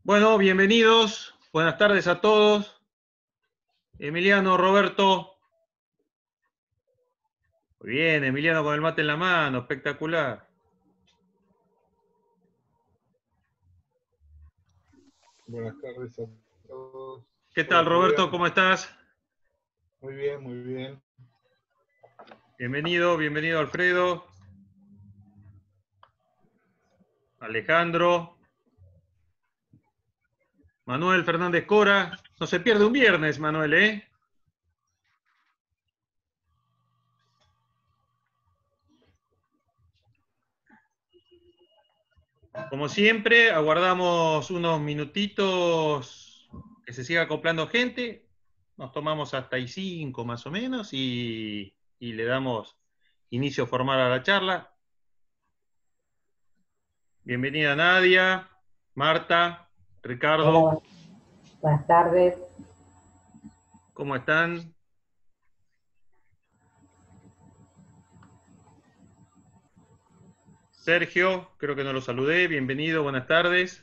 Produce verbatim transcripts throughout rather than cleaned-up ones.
Bueno, bienvenidos. Buenas tardes a todos. Emiliano, Roberto. Muy bien, Emiliano con el mate en la mano, espectacular. Buenas tardes a todos. ¿Qué tal, Hola, Roberto? Julián. ¿Cómo estás? Muy bien, muy bien. Bienvenido, bienvenido, Alfredo. Alejandro. Manuel Fernández Cora. No se pierde un viernes, Manuel, ¿eh? Como siempre, aguardamos unos minutitos que se siga acoplando gente. Nos tomamos hasta ahí cinco más o menos y, y le damos inicio formal a la charla. Bienvenida Nadia, Marta, Ricardo. Hola, buenas tardes. ¿Cómo están? Sergio, creo que no lo saludé. Bienvenido, buenas tardes.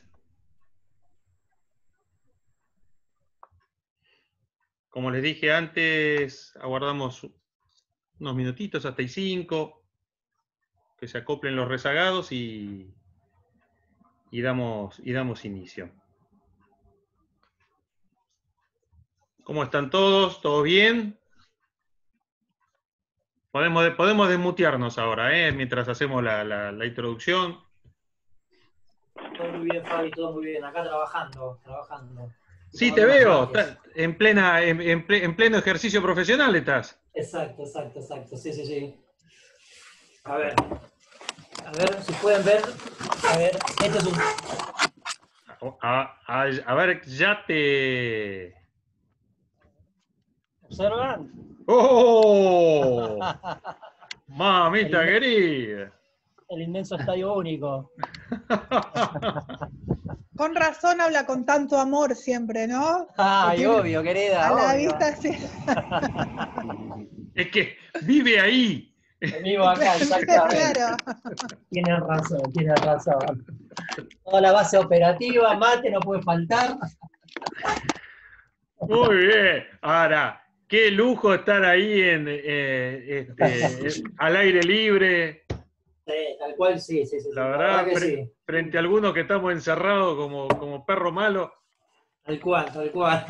Como les dije antes, aguardamos unos minutitos hasta y cinco, que se acoplen los rezagados y, y, damos, y damos inicio. ¿Cómo están todos? ¿Todo bien? Podemos, podemos desmutearnos ahora, ¿eh? Mientras hacemos la, la, la introducción. Todo muy bien, Fabi, todo muy bien. Acá trabajando, trabajando. Sí, te veo. En, plena, en, en, en pleno ejercicio profesional estás. Exacto, exacto, exacto. Sí, sí, sí. A ver. A ver si pueden ver. A ver, este es un... A, a, a ver, ya te... ¿Observan? ¡Oh! Mamita el, querida. El inmenso estadio único. Con razón habla con tanto amor siempre, ¿no? Ay, tiene, obvio, querida. A la obvio. vista sí. Es que vive ahí. Vivo acá, exactamente. Claro. Tienes razón, tienes razón. Toda la base operativa, mate, no puede faltar. Muy bien. Ahora, qué lujo estar ahí en, eh, este, al aire libre. Sí, tal cual, sí, sí, sí. La sí, verdad, la verdad que frente, sí. frente a algunos que estamos encerrados como, como perro malo. Tal cual, tal cual.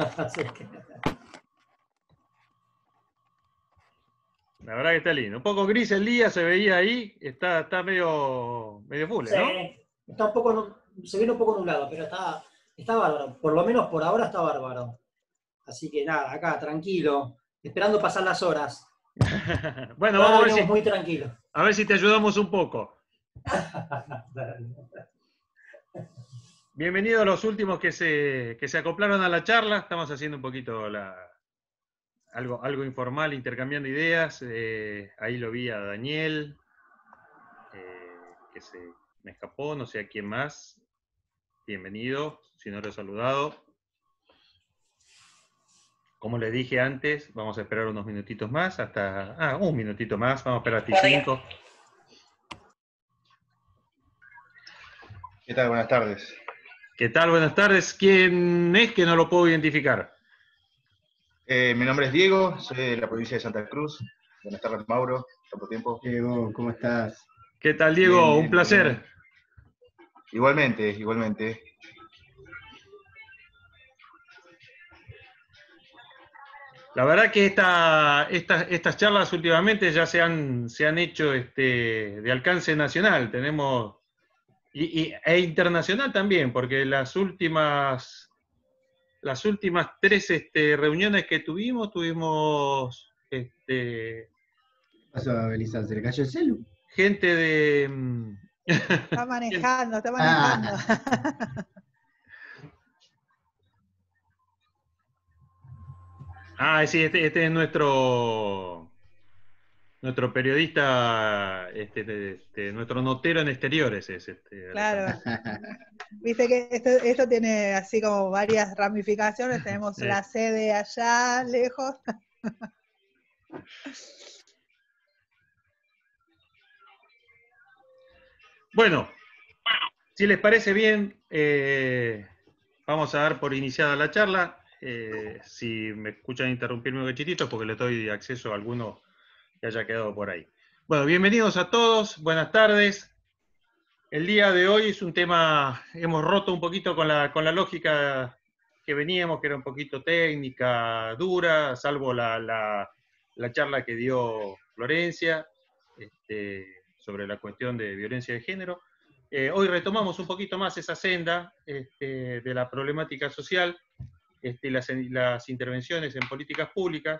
La verdad que está lindo. Un poco gris el día, se veía ahí. Está, está medio, medio full, Sí, ¿no? está un poco, se viene un poco nublado, pero está, está bárbaro. Por lo menos por ahora está bárbaro. Así que nada, acá, tranquilo, esperando pasar las horas. Bueno, Ahora vamos a ver venimos si, muy tranquilos. a ver si te ayudamos un poco. Bienvenidos a los últimos que se, que se acoplaron a la charla. Estamos haciendo un poquito la, algo, algo informal, intercambiando ideas. Eh, ahí lo vi a Daniel, eh, que se me escapó, no sé a quién más. Bienvenido, si no lo he saludado. Como les dije antes, vamos a esperar unos minutitos más, hasta... Ah, un minutito más, vamos a esperar hasta cinco. ¿Qué tal? Buenas tardes. ¿Qué tal? Buenas tardes. ¿Quién es que no lo puedo identificar? Eh, mi nombre es Diego, soy de la provincia de Santa Cruz. Buenas tardes, Mauro. Tanto tiempo. Diego, ¿cómo estás? ¿Qué tal, Diego? Bien, bien, un placer. bien. Igualmente, igualmente. La verdad que esta, esta, estas charlas últimamente ya se han, se han hecho este, de alcance nacional. Tenemos... Y, y, e internacional también, porque las últimas, las últimas tres este, reuniones que tuvimos, tuvimos este, ¿Qué pasó, Belisa? ¿Se le cayó el celu? gente de... Está manejando, está manejando. Ah. Ah, sí, este, este es nuestro, nuestro periodista, este, este, nuestro notero en exteriores es este. Claro. Viste que esto, esto tiene así como varias ramificaciones. Tenemos Sí. la sede allá, lejos. Bueno, si les parece bien, eh, vamos a dar por iniciada la charla. Eh, si me escuchan interrumpirme un cachitito es porque le doy acceso a alguno que haya quedado por ahí. Bueno, bienvenidos a todos, buenas tardes. El día de hoy es un tema, hemos roto un poquito con la, con la lógica que veníamos, que era un poquito técnica, dura, salvo la, la, la charla que dio Florencia este, sobre la cuestión de violencia de género. Eh, hoy retomamos un poquito más esa senda este, de la problemática social este, y las, las intervenciones en políticas públicas,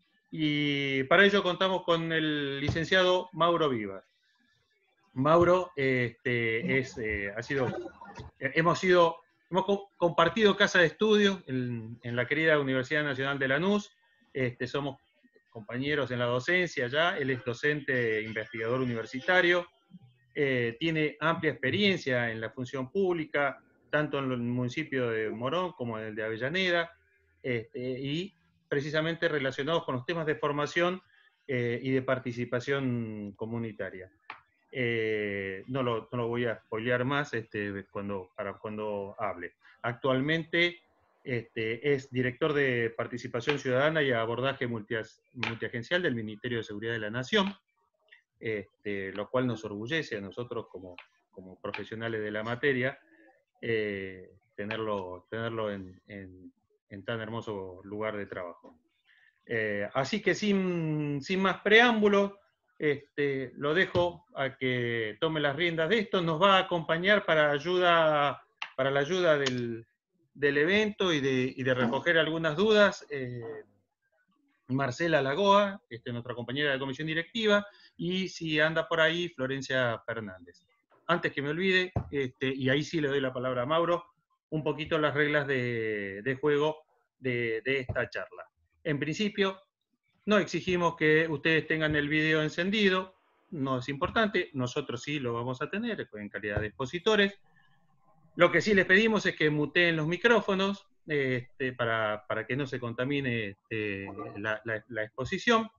y para ello contamos con el licenciado Mauro Vivas. Mauro este, es, eh, ha sido, hemos sido, hemos co compartido casa de estudio en, en, la querida Universidad Nacional de Lanús, este, somos compañeros en la docencia ya, él es docente e investigador universitario, eh, tiene amplia experiencia en la función pública, tanto en el municipio de Morón como en el de Avellaneda, este, y precisamente relacionados con los temas de formación eh, y de participación comunitaria. Eh, no, lo, no lo voy a spoilear más este, cuando, para cuando hable. Actualmente este, es director de Participación Ciudadana y Abordaje Multiagencial del Ministerio de Seguridad de la Nación, este, lo cual nos orgullece a nosotros como, como profesionales de la materia, eh, tenerlo, tenerlo en, en, en tan hermoso lugar de trabajo. Eh, así que sin, sin más preámbulos, este, lo dejo a que tome las riendas de esto. Nos va a acompañar para, ayuda, para la ayuda del, del evento y de, y de recoger algunas dudas eh, Marcela Lagoa, este, nuestra compañera de comisión directiva, y si anda por ahí, Florencia Fernández. Antes que me olvide, este, y ahí sí le doy la palabra a Mauro, un poquito las reglas de, de juego de, de esta charla. En principio, no exigimos que ustedes tengan el video encendido, no es importante, nosotros sí lo vamos a tener en calidad de expositores. Lo que sí les pedimos es que muteen los micrófonos este, para, para que no se contamine este, la, la, la exposición.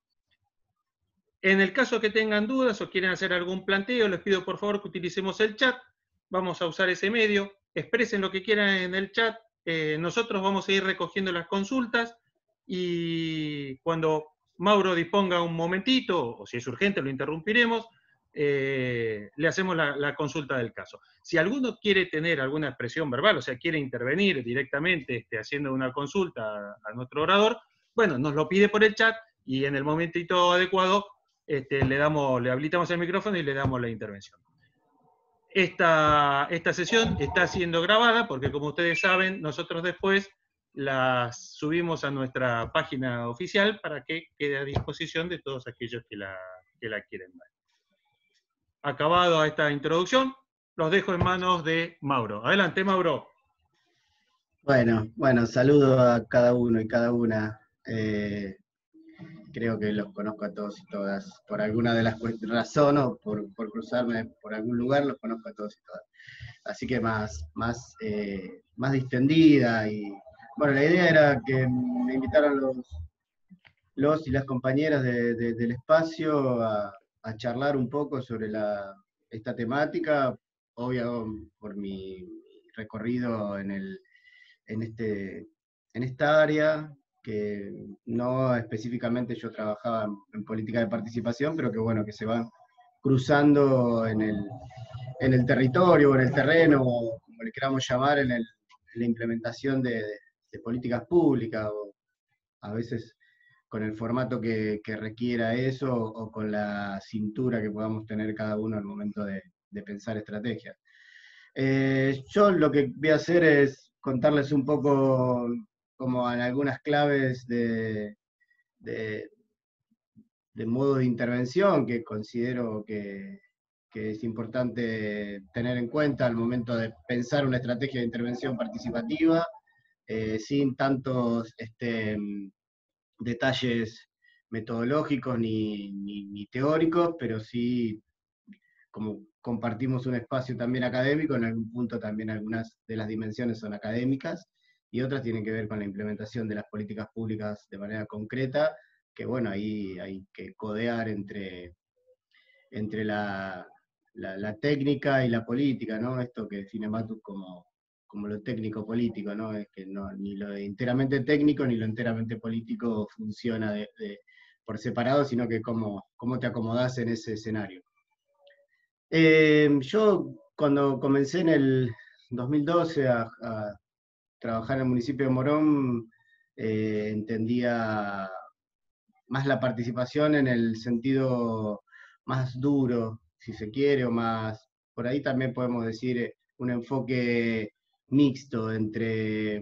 En el caso que tengan dudas o quieren hacer algún planteo, les pido por favor que utilicemos el chat. Vamos a usar ese medio. Expresen lo que quieran en el chat. Eh, nosotros vamos a ir recogiendo las consultas y cuando Mauro disponga un momentito, o si es urgente lo interrumpiremos, eh, le hacemos la, la consulta del caso. Si alguno quiere tener alguna expresión verbal, o sea, quiere intervenir directamente este, haciendo una consulta a, a nuestro orador, bueno, nos lo pide por el chat y en el momentito adecuado este, le, damos, le habilitamos el micrófono y le damos la intervención. Esta, esta sesión está siendo grabada porque, como ustedes saben, nosotros después las subimos a nuestra página oficial para que quede a disposición de todos aquellos que la, que la quieren ver. Acabado esta introducción, los dejo en manos de Mauro. Adelante, Mauro. Bueno, bueno, saludo a cada uno y cada una. Eh, creo que los conozco a todos y todas. Por alguna de las razones o por, por cruzarme por algún lugar, los conozco a todos y todas. Así que más, más, eh, más distendida. Y bueno, la idea era que me invitaran los, los y las compañeras de, de, del espacio a, a charlar un poco sobre la, esta temática, obvio por mi recorrido en, el, en, este, en esta área, que no específicamente yo trabajaba en política de participación, pero que bueno, que se van cruzando en el, en el territorio, o en el terreno, o como le queramos llamar, en, el, en la implementación de, de, de políticas públicas, o a veces con el formato que, que requiera eso, o con la cintura que podamos tener cada uno al momento de, de pensar estrategias. Eh, yo lo que voy a hacer es contarles un poco como en algunas claves de, de, de modo de intervención que considero que, que es importante tener en cuenta al momento de pensar una estrategia de intervención participativa, eh, sin tantos este, detalles metodológicos ni, ni, ni teóricos, pero sí, como compartimos un espacio también académico, en algún punto también algunas de las dimensiones son académicas, y otras tienen que ver con la implementación de las políticas públicas de manera concreta, que bueno, ahí hay que codear entre, entre la, la, la técnica y la política, ¿no? Esto que define Matus como como lo técnico-político, ¿no? Es que no, ni lo enteramente técnico ni lo enteramente político funciona de, de, por separado, sino que cómo, cómo te acomodás en ese escenario. Eh, yo cuando comencé en el dos mil doce a, a trabajar en el municipio de Morón, eh, entendía más la participación en el sentido más duro, si se quiere, o más, por ahí también podemos decir un enfoque mixto entre,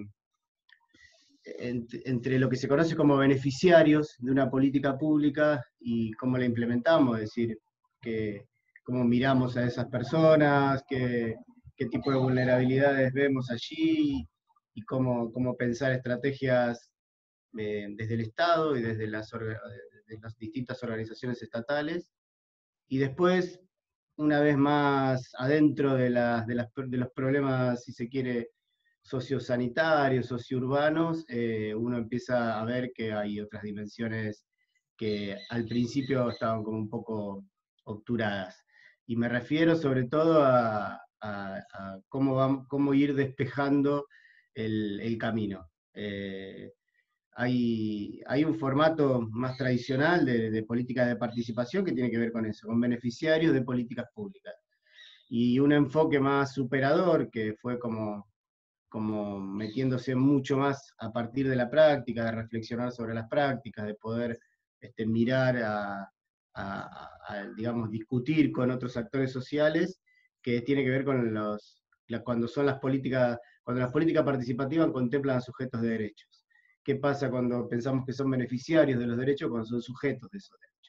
entre, entre lo que se conoce como beneficiarios de una política pública y cómo la implementamos, es decir, que, cómo miramos a esas personas, qué, qué tipo de vulnerabilidades vemos allí, y cómo, cómo pensar estrategias eh, desde el Estado y desde las, desde las distintas organizaciones estatales. Y después, una vez más adentro de, las, de, las, de los problemas, si se quiere, sociosanitarios, sociourbanos, eh, uno empieza a ver que hay otras dimensiones que al principio estaban como un poco obturadas. Y me refiero sobre todo a, a, a cómo, vamos, cómo ir despejando el, el camino. Eh, hay, hay un formato más tradicional de, de políticas de participación que tiene que ver con eso, con beneficiarios de políticas públicas. Y un enfoque más superador, que fue como, como metiéndose mucho más a partir de la práctica, de reflexionar sobre las prácticas, de poder este, mirar a, a, a, a, digamos, discutir con otros actores sociales, que tiene que ver con los, la, cuando son las políticas, cuando las políticas participativas contemplan a sujetos de derechos. ¿Qué pasa cuando pensamos que son beneficiarios de los derechos cuando son sujetos de esos derechos?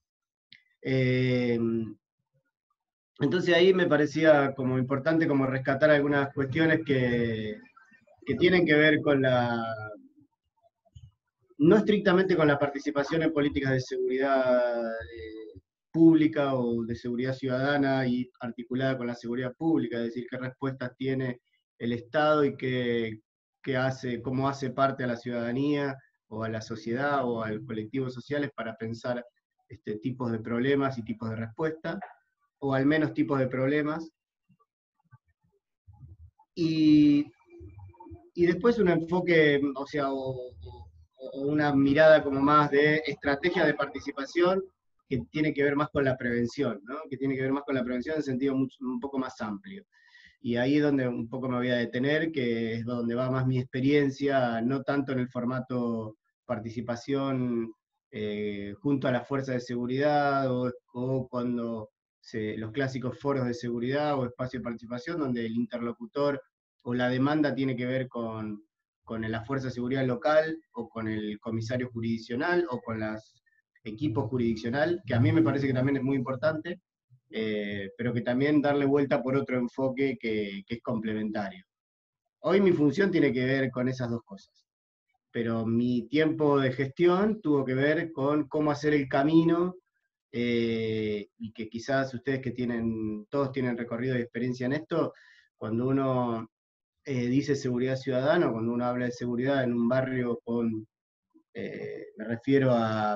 Eh, entonces ahí me parecía como importante como rescatar algunas cuestiones que, que tienen que ver con la, no estrictamente con la participación en políticas de seguridad eh, pública o de seguridad ciudadana y articulada con la seguridad pública, es decir, qué respuestas tiene el Estado y qué, qué hace, cómo hace parte a la ciudadanía o a la sociedad o al colectivo sociales para pensar este, tipos de problemas y tipos de respuestas, o al menos tipos de problemas. Y, y después un enfoque, o sea, o, o una mirada como más de estrategia de participación que tiene que ver más con la prevención, ¿no? Que tiene que ver más con la prevención en sentido mucho, un poco más amplio. Y ahí es donde un poco me voy a detener, que es donde va más mi experiencia, no tanto en el formato participación eh, junto a las fuerzas de seguridad, o, o cuando se, los clásicos foros de seguridad o espacio de participación, donde el interlocutor o la demanda tiene que ver con, con la fuerza de seguridad local, o con el comisario jurisdiccional, o con los equipos jurisdiccional, que a mí me parece que también es muy importante, Eh, pero que también darle vuelta por otro enfoque que, que es complementario. Hoy mi función tiene que ver con esas dos cosas, pero mi tiempo de gestión tuvo que ver con cómo hacer el camino, eh, y que quizás ustedes que tienen, todos tienen recorrido y experiencia en esto, cuando uno eh, dice seguridad ciudadana, cuando uno habla de seguridad en un barrio con, eh, me refiero a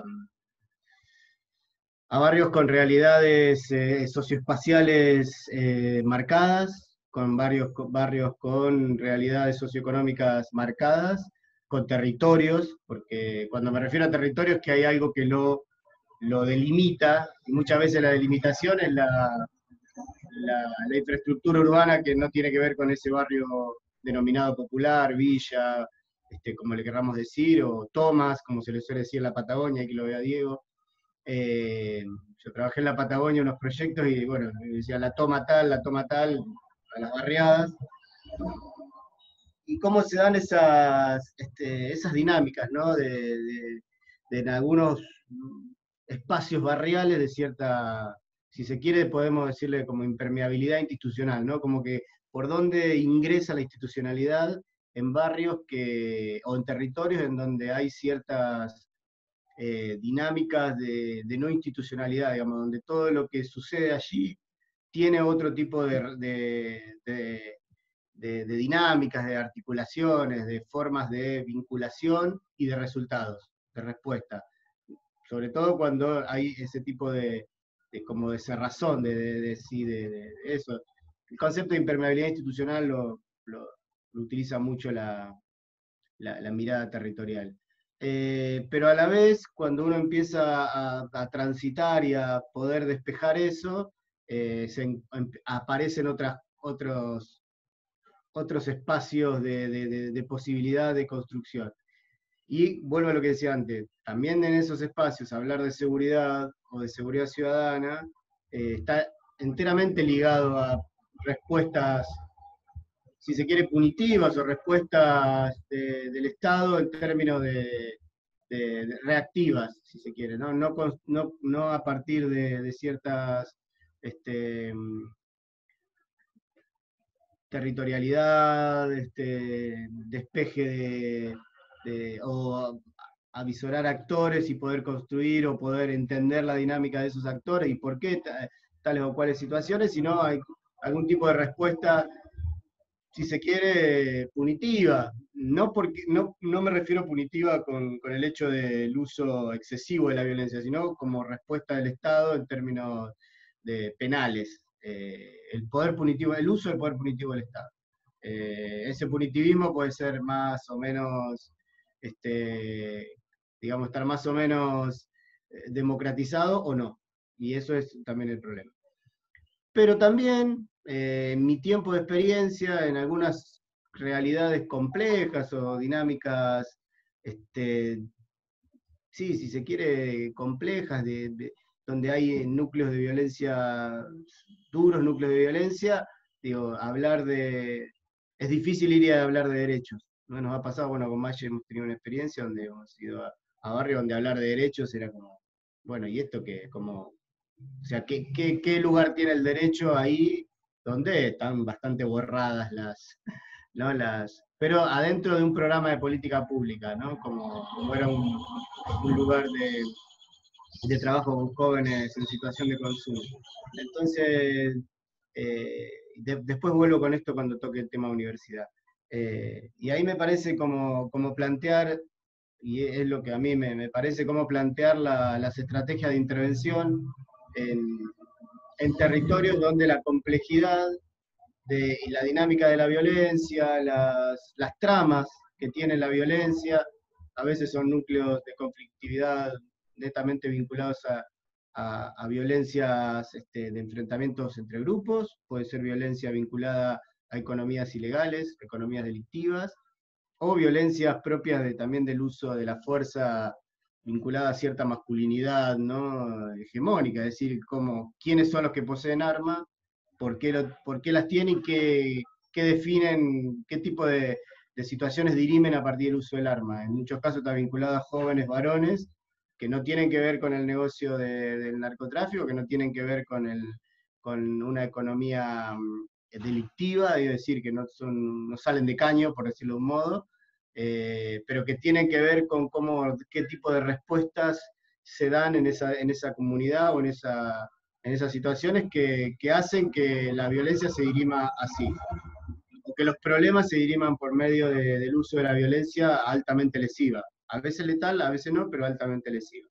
a barrios con realidades eh, socioespaciales eh, marcadas, con varios con barrios con realidades socioeconómicas marcadas, con territorios, porque cuando me refiero a territorios es que hay algo que lo, lo delimita, y muchas veces la delimitación es la, la, la infraestructura urbana que no tiene que ver con ese barrio denominado popular, villa, este, como le querramos decir, o tomas, como se le suele decir en la Patagonia, aquí lo vea Diego. Eh, yo trabajé en la Patagonia en unos proyectos y bueno, decía la toma tal, la toma tal, a las barriadas. Y cómo se dan esas, este, esas dinámicas, ¿no? De, de, de en algunos espacios barriales de cierta, si se quiere, podemos decirle como impermeabilidad institucional, ¿no? Como que por dónde ingresa la institucionalidad en barrios que, o en territorios en donde hay ciertas Eh, dinámicas de, de no institucionalidad, digamos, donde todo lo que sucede allí tiene otro tipo de, de, de, de, de dinámicas, de articulaciones, de formas de vinculación y de resultados, de respuesta. Sobre todo cuando hay ese tipo de, de como de cerrazón, de, de, de, de, de, de eso. El concepto de impermeabilidad institucional lo, lo, utiliza mucho la, la, la mirada territorial. Eh, pero a la vez, cuando uno empieza a, a transitar y a poder despejar eso, eh, se, em, aparecen otras, otros, otros espacios de, de, de, de posibilidad de construcción. Y vuelvo a lo que decía antes, también en esos espacios hablar de seguridad o de seguridad ciudadana eh, está enteramente ligado a respuestas, si se quiere, punitivas o respuestas de, del Estado en términos de, de, de reactivas, si se quiere, no, no, no, no a partir de, de ciertas este, territorialidad, este, despeje de, de, o avisorar actores y poder construir o poder entender la dinámica de esos actores y por qué tales o cuales situaciones, sino hay algún tipo de respuesta, si se quiere, punitiva. No, porque, no, no me refiero punitiva con, con el hecho del uso excesivo de la violencia, sino como respuesta del Estado en términos de penales. Eh, el poder punitivo, el uso del poder punitivo del Estado. Eh, ese punitivismo puede ser más o menos, este, digamos, estar más o menos eh, democratizado o no. Y eso es también el problema. Pero también, eh, en mi tiempo de experiencia, en algunas realidades complejas o dinámicas, este, sí, si se quiere, complejas, de, de, donde hay núcleos de violencia, duros núcleos de violencia, digo, hablar de... Es difícil ir a hablar de derechos. ¿No? Nos ha pasado, bueno, con Maye hemos tenido una experiencia donde hemos ido a, a barrios donde hablar de derechos era como, bueno, ¿y esto qué? Como, o sea, ¿qué, qué, qué lugar tiene el derecho ahí donde están bastante borradas las, ¿no? las... Pero adentro de un programa de política pública, ¿no? Como, como era un, un lugar de, de trabajo con jóvenes en situación de consumo. Entonces, eh, de, después vuelvo con esto cuando toque el tema universidad. Eh, y ahí me parece como, como plantear, y es lo que a mí me, me parece, como plantear la, las estrategias de intervención en, en territorios donde la complejidad de, y la dinámica de la violencia, las, las tramas que tiene la violencia, a veces son núcleos de conflictividad netamente vinculados a, a, a violencias este, de enfrentamientos entre grupos, puede ser violencia vinculada a economías ilegales, economías delictivas, o violencias propias de, también del uso de la fuerza vinculada a cierta masculinidad, ¿no? Hegemónica, es decir, como, quiénes son los que poseen armas, por qué, lo, por qué las tienen, qué, qué definen, qué tipo de, de situaciones dirimen a partir del uso del arma. En muchos casos está vinculado a jóvenes varones que no tienen que ver con el negocio de, del narcotráfico, que no tienen que ver con, el, con una economía delictiva, es decir, que no, son, no salen de caño, por decirlo de un modo, eh, pero que tienen que ver con cómo, qué tipo de respuestas se dan en esa, en esa comunidad o en, esa, en esas situaciones que, que hacen que la violencia se dirima así, o que los problemas se diriman por medio de, del uso de la violencia altamente lesiva, a veces letal, a veces no, pero altamente lesiva.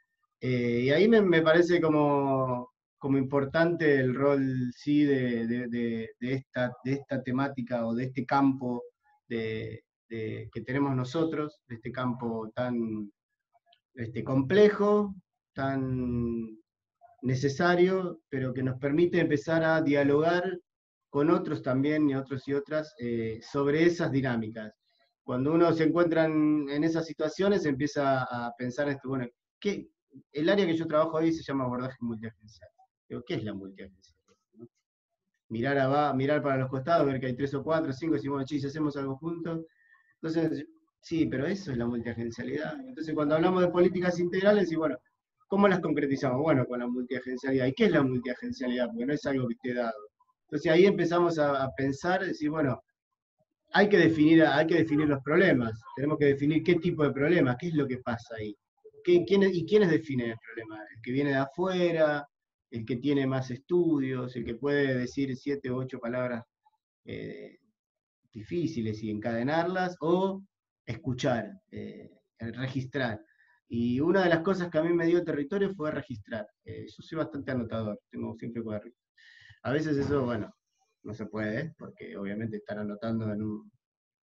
Eh, y ahí me, me parece como, como importante el rol, sí, de, de, de, de, esta, de esta temática o de este campo de, de, que tenemos nosotros, de este campo tan este, complejo, tan necesario, pero que nos permite empezar a dialogar con otros también, y otros y otras, eh, sobre esas dinámicas. Cuando uno se encuentra en, en esas situaciones, empieza a pensar esto, bueno, ¿qué? El área que yo trabajo ahí se llama abordaje multiagencial. Digo, ¿qué es la multiagencialidad? ¿No? Mirar, a, mirar para los costados, ver que hay tres o cuatro, cinco, y decir, bueno, chis, hacemos algo juntos. Entonces, sí, pero eso es la multiagencialidad. Entonces, cuando hablamos de políticas integrales, y bueno, ¿cómo las concretizamos? Bueno, con la multiagencialidad. ¿Y qué es la multiagencialidad? Porque no es algo que esté dado. Entonces ahí empezamos a, a pensar, decir, bueno, hay que, definir, hay que definir los problemas. Tenemos que definir qué tipo de problemas, qué es lo que pasa ahí. ¿Quién, ¿Y quiénes definen el problema? ¿El que viene de afuera? ¿El que tiene más estudios? ¿El que puede decir siete u ocho palabras eh, difíciles y encadenarlas? ¿O escuchar, eh, registrar? Y una de las cosas que a mí me dio territorio fue registrar. Eh, yo soy bastante anotador, tengo siempre cuadernos. A veces eso, bueno, no se puede, porque obviamente estar anotando en un,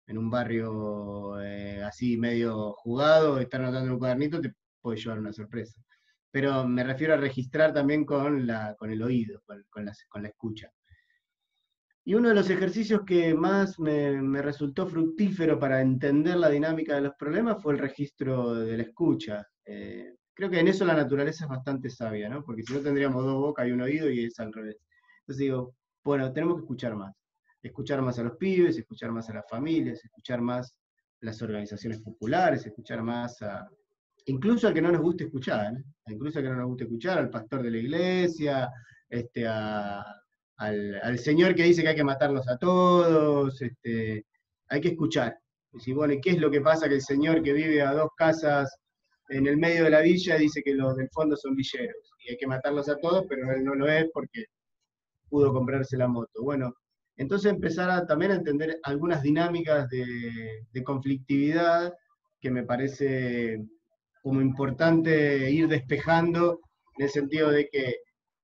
en un barrio eh, así medio jugado, estar anotando en un cuadernito te puede llevar una sorpresa. Pero me refiero a registrar también con, la, con el oído, con, con, la, con la escucha. Y uno de los ejercicios que más me, me resultó fructífero para entender la dinámica de los problemas fue el registro de la escucha. Eh, creo que en eso la naturaleza es bastante sabia, ¿no? Porque si no tendríamos dos bocas y un oído y es al revés. Entonces digo, bueno, tenemos que escuchar más. Escuchar más a los pibes, escuchar más a las familias, escuchar más las organizaciones populares, escuchar más a... Incluso al que no nos guste escuchar, ¿eh? Incluso al que no nos guste escuchar, al pastor de la iglesia, este, a, al, al señor que dice que hay que matarlos a todos, este, hay que escuchar. Y si, bueno, ¿y qué es lo que pasa? Que el señor que vive a dos casas en el medio de la villa dice que los del fondo son villeros, y hay que matarlos a todos, pero él no lo es porque pudo comprarse la moto. Bueno, entonces empezar a, también a entender algunas dinámicas de, de conflictividad que me parece como importante ir despejando, en el sentido de que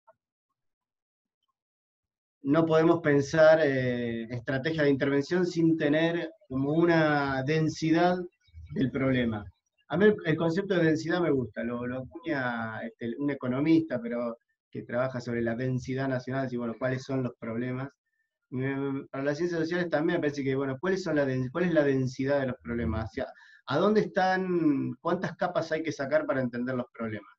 no podemos pensar eh, estrategia de intervención sin tener como una densidad del problema. A mí el, el concepto de densidad me gusta, lo, lo acuña este, un economista, pero que trabaja sobre la densidad nacional, y bueno, cuáles son los problemas. Me, para las ciencias sociales también me parece que, bueno, ¿cuáles son la cuál es la densidad de los problemas? O sea, ¿a dónde están, cuántas capas hay que sacar para entender los problemas?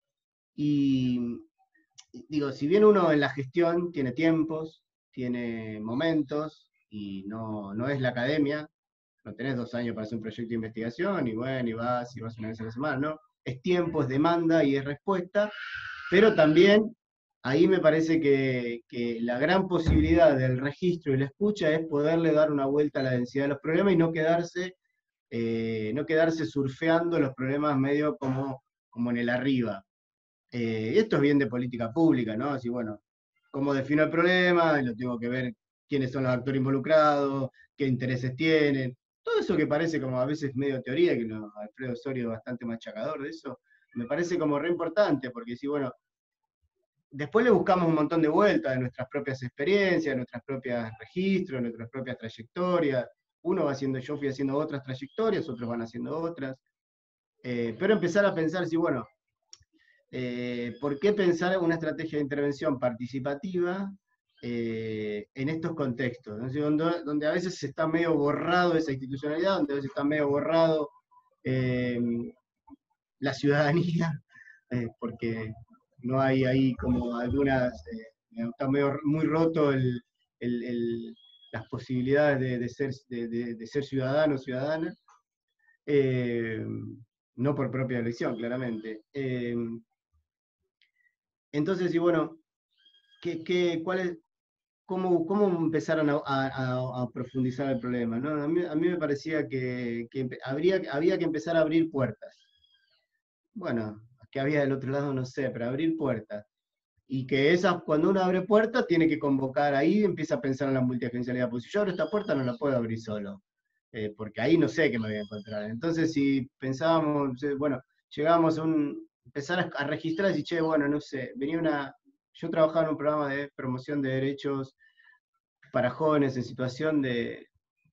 Y digo, si bien uno en la gestión tiene tiempos, tiene momentos, y no, no es la academia, no tenés dos años para hacer un proyecto de investigación, y bueno, y vas, y vas una vez a la semana, no. Es tiempo, es demanda y es respuesta, pero también ahí me parece que, que la gran posibilidad del registro y la escucha es poderle dar una vuelta a la densidad de los problemas y no quedarse, eh, no quedarse surfeando los problemas medio como, como en el arriba. Eh, esto es bien de política pública, ¿no? Así, bueno, ¿cómo defino el problema? Lo tengo que ver quiénes son los actores involucrados, qué intereses tienen. Todo eso que parece como a veces medio teoría, que no, Alfredo Osorio es bastante machacador de eso, me parece como re importante, porque si, bueno, después le buscamos un montón de vueltas de nuestras propias experiencias, de nuestros propios registros, de nuestras propias trayectorias. Uno va haciendo, yo fui haciendo otras trayectorias, otros van haciendo otras. Eh, pero empezar a pensar si, bueno, eh, ¿por qué pensar una estrategia de intervención participativa eh, en estos contextos? ¿No? Donde, donde a veces se está medio borrado esa institucionalidad, donde a veces está medio borrado eh, la ciudadanía, eh, porque no hay ahí como algunas, eh, está medio, muy roto el, el, el, las posibilidades de, de, ser, de, de, de ser ciudadano o ciudadana, eh, no por propia elección, claramente. Eh, entonces, y bueno, ¿qué, qué, cuál es, cómo, ¿cómo empezaron a, a, a profundizar el problema? ¿No? A, mí, a mí me parecía que, que habría, había que empezar a abrir puertas. Bueno, que había del otro lado no sé, pero abrir puertas. Y que esas, cuando uno abre puertas, tiene que convocar ahí, empieza a pensar en la multiagencialidad. Pues si yo abro esta puerta, no la puedo abrir solo, eh, porque ahí no sé qué me voy a encontrar. Entonces, si pensábamos, bueno, llegábamos a un, empezar a, a registrar y, che, bueno, no sé, venía una, yo trabajaba en un programa de promoción de derechos para jóvenes en situación de,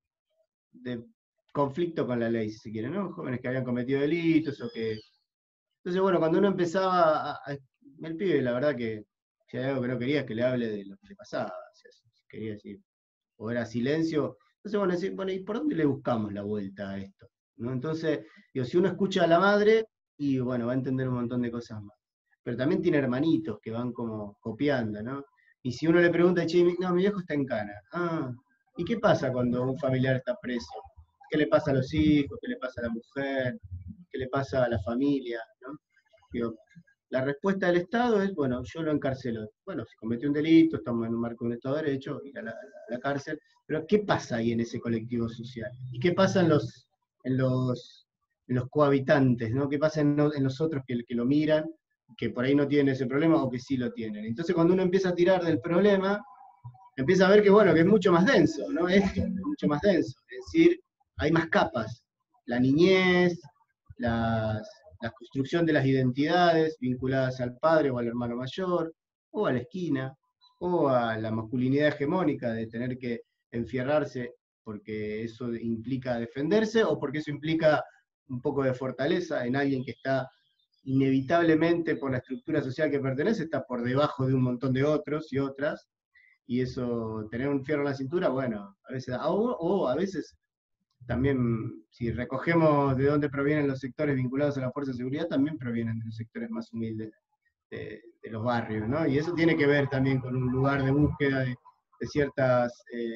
de conflicto con la ley, si se quiere, ¿no? Jóvenes que habían cometido delitos o que... Entonces, bueno, cuando uno empezaba a, a el pibe, la verdad que si hay algo que no quería es que le hable de lo que le pasaba, o sea, si quería decir, o era silencio. Entonces, bueno, decir, bueno, ¿y por dónde le buscamos la vuelta a esto? ¿No? Entonces, digo, si uno escucha a la madre, y bueno, va a entender un montón de cosas más. Pero también tiene hermanitos que van como copiando, ¿no? Y si uno le pregunta, che, no, mi viejo está en cana. Ah, ¿y qué pasa cuando un familiar está preso? ¿Qué le pasa a los hijos? ¿Qué le pasa a la mujer? ¿Qué le pasa a la familia? ¿No? Digo, la respuesta del Estado es, bueno, yo lo encarcelo. Bueno, si cometió un delito, estamos en un marco de un Estado de Derecho, ir a la, a la cárcel, pero ¿qué pasa ahí en ese colectivo social? ¿Y qué pasa en los, en los, en los cohabitantes, ¿no? ¿Qué pasa en, en los otros que, que lo miran, que por ahí no tienen ese problema o que sí lo tienen? Entonces cuando uno empieza a tirar del problema, empieza a ver que, bueno, que es mucho más denso, ¿no? Es mucho más denso, es decir, hay más capas. La niñez, las... la construcción de las identidades vinculadas al padre o al hermano mayor, o a la esquina, o a la masculinidad hegemónica de tener que enfierrarse porque eso implica defenderse o porque eso implica un poco de fortaleza en alguien que está inevitablemente por la estructura social que pertenece, está por debajo de un montón de otros y otras, y eso, tener un fierro en la cintura, bueno, a veces, o, o a veces también, si recogemos de dónde provienen los sectores vinculados a la fuerza de seguridad, también provienen de los sectores más humildes de, de los barrios, ¿no? Y eso tiene que ver también con un lugar de búsqueda de, de ciertas eh,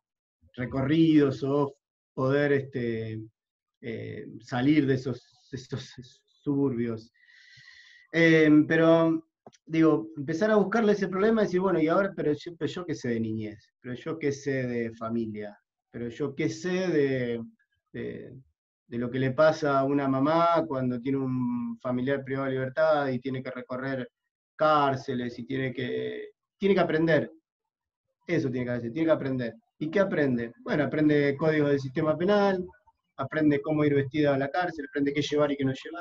recorridos o poder este, eh, salir de esos, esos suburbios. Eh, pero, digo, empezar a buscarle ese problema y decir, bueno, y ahora, pero yo, pero yo qué sé de niñez, pero yo qué sé de familia, pero yo qué sé de, de, de lo que le pasa a una mamá cuando tiene un familiar privado de libertad y tiene que recorrer cárceles y tiene que, tiene que aprender. Eso tiene que hacer, tiene que aprender. ¿Y qué aprende? Bueno, aprende código del sistema penal, aprende cómo ir vestida a la cárcel, aprende qué llevar y qué no llevar,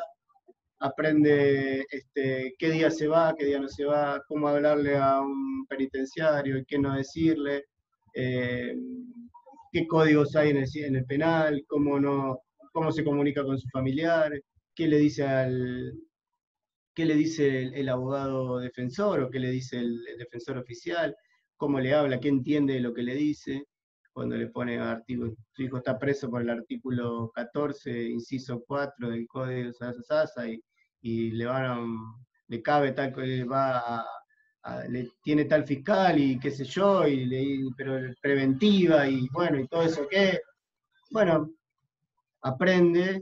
aprende este, qué día se va, qué día no se va, cómo hablarle a un penitenciario y qué no decirle, eh, qué códigos hay en el, en el penal, cómo, no, cómo se comunica con su familiar, qué le dice al... qué le dice el, el abogado defensor o qué le dice el, el defensor oficial, cómo le habla, qué entiende de lo que le dice, cuando le pone artículo, su hijo está preso por el artículo catorce, inciso cuatro del Código Sasa Sasa, y, y le van a, le cabe tal que le va a, a, le tiene tal fiscal y qué sé yo, y le, pero preventiva, y bueno, y todo eso que, bueno, aprende,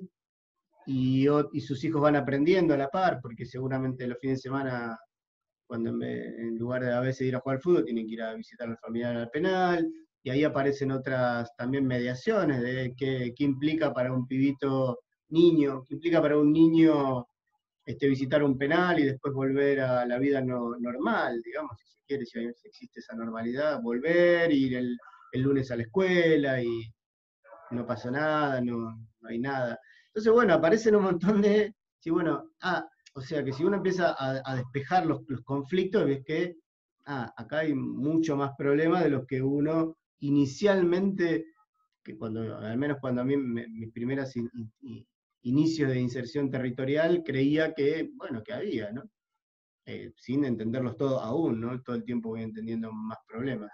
y, y sus hijos van aprendiendo a la par, porque seguramente los fines de semana, cuando en, en lugar de a veces ir a jugar al fútbol, tienen que ir a visitar a la familia al penal, y ahí aparecen otras también mediaciones de qué, qué implica para un pibito niño, qué implica para un niño este, visitar un penal y después volver a la vida no, normal, digamos, si se quiere, si existe esa normalidad, volver, ir el, el lunes a la escuela y no pasó nada, no, no hay nada. Entonces, bueno, aparecen un montón de, sí, bueno, ah, o sea que si uno empieza a, a despejar los, los conflictos, ves que, ah, acá hay mucho más problemas de los que uno inicialmente, que cuando, al menos cuando a mí me, mis primeras in, in, inicios de inserción territorial, creía que, bueno, que había, ¿no? Eh, sin entenderlos todos aún, ¿no? Todo el tiempo voy entendiendo más problemas.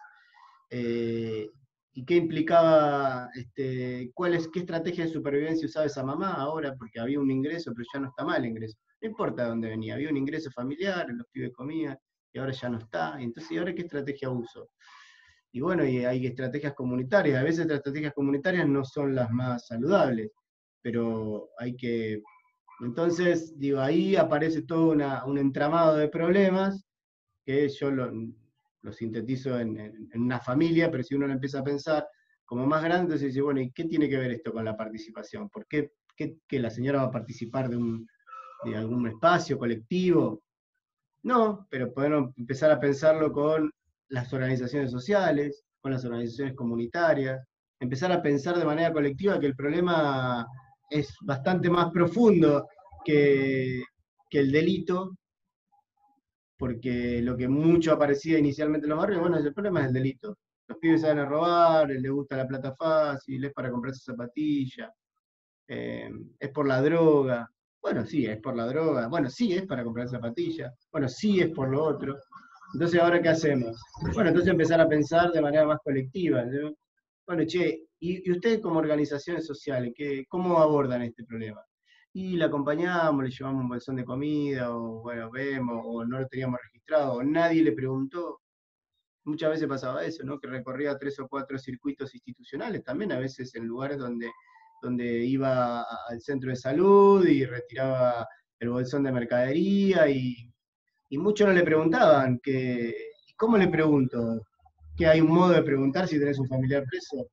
Eh, ¿Y qué implicaba, este, cuál es, qué estrategia de supervivencia usaba esa mamá ahora? Porque había un ingreso, pero ya no está mal el ingreso. No importa de dónde venía, había un ingreso familiar, los pibes comían, y ahora ya no está. Entonces, ¿y ahora qué estrategia uso? Y bueno, y hay estrategias comunitarias. A veces las estrategias comunitarias no son las más saludables, pero hay que... Entonces, digo, ahí aparece todo una, un entramado de problemas que yo lo... lo sintetizo en, en, en una familia, pero si uno lo empieza a pensar como más grande, entonces dice, bueno, ¿y qué tiene que ver esto con la participación? ¿Por qué, qué que la señora va a participar de, un, de algún espacio colectivo? No, pero podemos empezar a pensarlo con las organizaciones sociales, con las organizaciones comunitarias, empezar a pensar de manera colectiva que el problema es bastante más profundo que, que el delito, porque lo que mucho aparecía inicialmente en los barrios, bueno, el problema es el delito. Los pibes salen a robar, les gusta la plata fácil, es para comprarse zapatillas, eh, es por la droga. Bueno, sí, es por la droga. Bueno, sí, es para comprar zapatillas. Bueno, sí, es por lo otro. Entonces, ¿ahora qué hacemos? Bueno, entonces empezar a pensar de manera más colectiva, ¿no? Bueno, che, ¿y, y ustedes como organizaciones sociales, ¿qué, cómo abordan este problema? Y la acompañamos, le llevamos un bolsón de comida, o bueno, vemos, o no lo teníamos registrado, o nadie le preguntó. Muchas veces pasaba eso, ¿no? Que recorría tres o cuatro circuitos institucionales, también a veces en lugares donde, donde iba al centro de salud y retiraba el bolsón de mercadería, y, y muchos no le preguntaban, que, ¿cómo le pregunto? ¿Que hay un modo de preguntar si tenés un familiar preso?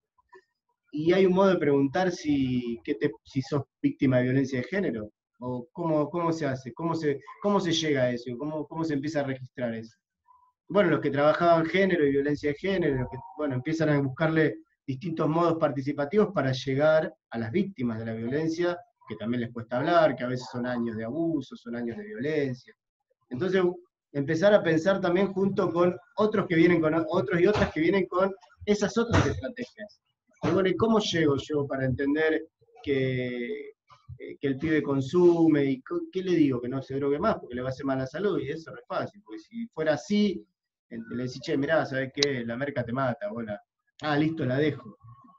Y hay un modo de preguntar si, que te, si sos víctima de violencia de género, o cómo, cómo se hace, cómo se, cómo se llega a eso, cómo, cómo se empieza a registrar eso. Bueno, los que trabajaban género y violencia de género, los que, bueno, empiezan a buscarle distintos modos participativos para llegar a las víctimas de la violencia, que también les cuesta hablar, que a veces son años de abuso, son años de violencia. Entonces, empezar a pensar también junto con otros que vienen con otros y otras que vienen con esas otras estrategias. Y bueno, ¿y cómo llego yo para entender que, que el pibe consume? ¿Y qué le digo? Que no se drogue más porque le va a hacer mal a la salud, y eso no es fácil, porque si fuera así, le decís, che, mirá, ¿sabes qué? La merca te mata, bueno, ah, listo, la dejo.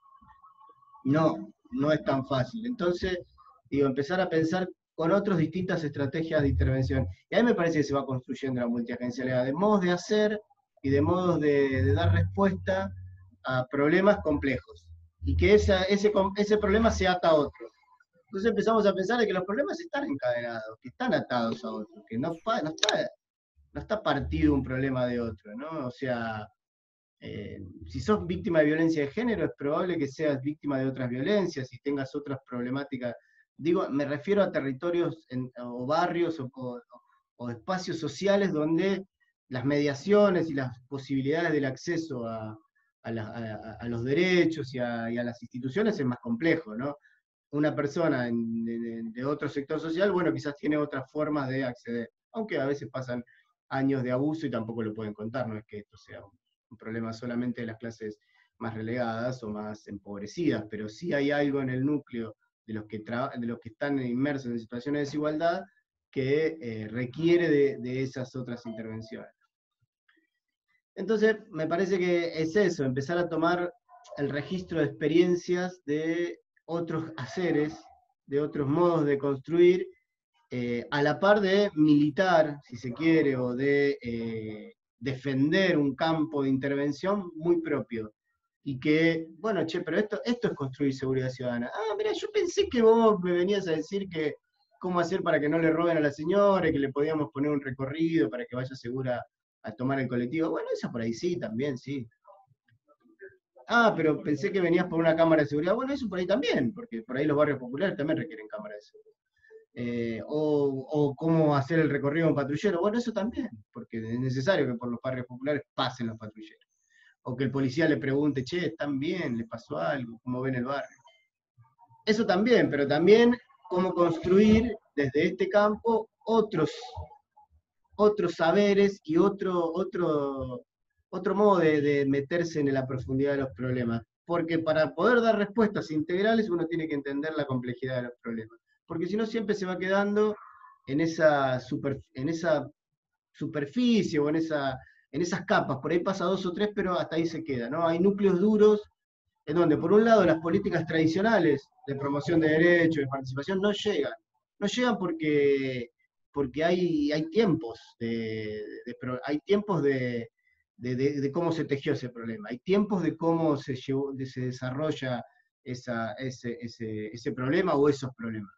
No, no es tan fácil. Entonces, digo, empezar a pensar con otras distintas estrategias de intervención. Y ahí me parece que se va construyendo la multiagencialidad, de modos de hacer y de modos de, de dar respuesta a problemas complejos. Y que esa, ese, ese problema se ata a otro. Entonces empezamos a pensar de que los problemas están encadenados, que están atados a otros, que no, no, está, no está partido un problema de otro, ¿no? O sea, eh, si sos víctima de violencia de género, es probable que seas víctima de otras violencias y tengas otras problemáticas. Digo, me refiero a territorios en, o barrios o, o, o espacios sociales donde las mediaciones y las posibilidades del acceso a, a, la, a, a los derechos y a, y a las instituciones es más complejo, ¿no? Una persona en, de, de otro sector social, bueno, quizás tiene otras formas de acceder, aunque a veces pasan años de abuso y tampoco lo pueden contar, no es que esto sea un, un problema solamente de las clases más relegadas o más empobrecidas, pero sí hay algo en el núcleo de los que, de los que están inmersos en situaciones de desigualdad que eh, requiere de, de esas otras intervenciones. Entonces, me parece que es eso, empezar a tomar el registro de experiencias de otros haceres, de otros modos de construir, eh, a la par de militar, si se quiere, o de eh, defender un campo de intervención muy propio. Y que, bueno, che, pero esto, esto es construir seguridad ciudadana. Ah, mira, yo pensé que vos me venías a decir que cómo hacer para que no le roben a la señora, y que le podíamos poner un recorrido para que vaya segura a tomar el colectivo. Bueno, eso por ahí sí, también, sí. Ah, pero pensé que venías por una cámara de seguridad. Bueno, eso por ahí también, porque por ahí los barrios populares también requieren cámaras de seguridad. Eh, o, o cómo hacer el recorrido en patrullero. Bueno, eso también, porque es necesario que por los barrios populares pasen los patrulleros. O que el policía le pregunte, che, ¿están bien? ¿Les pasó algo? ¿Cómo ven el barrio? Eso también, pero también cómo construir desde este campo otros, otros saberes y otro, otro, otro modo de, de meterse en la profundidad de los problemas. Porque para poder dar respuestas integrales uno tiene que entender la complejidad de los problemas. Porque si no siempre se va quedando en esa, super, en esa superficie o en, esa, en esas capas. Por ahí pasa dos o tres, pero hasta ahí se queda, ¿no? Hay núcleos duros en donde, por un lado, las políticas tradicionales de promoción de derechos, de participación, no llegan. No llegan porque, porque hay, hay tiempos, de, de, de hay tiempos de, de, de, de cómo se tejió ese problema, hay tiempos de cómo se, llevó, de, se desarrolla esa, ese, ese, ese problema o esos problemas.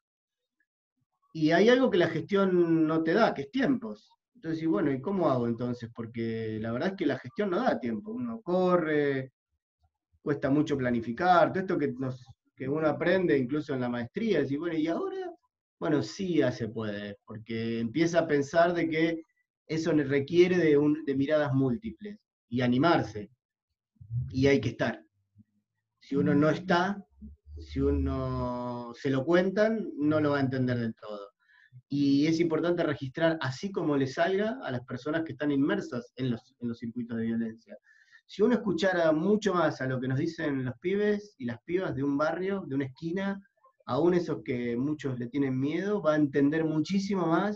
Y hay algo que la gestión no te da, que es tiempos. Entonces, y bueno, ¿y cómo hago entonces? Porque la verdad es que la gestión no da tiempo. Uno corre, cuesta mucho planificar, todo esto que, nos, que uno aprende incluso en la maestría, decir, bueno, ¿y ahora? Bueno, sí ya se puede, porque empieza a pensar de que eso requiere de, un, de miradas múltiples, y animarse, y hay que estar. Si uno no está, si uno se lo cuentan, no lo va a entender del todo. Y es importante registrar, así como le salga, a las personas que están inmersas en los, en los circuitos de violencia. Si uno escuchara mucho más a lo que nos dicen los pibes y las pibas de un barrio, de una esquina, aún esos que muchos le tienen miedo, va a entender muchísimo más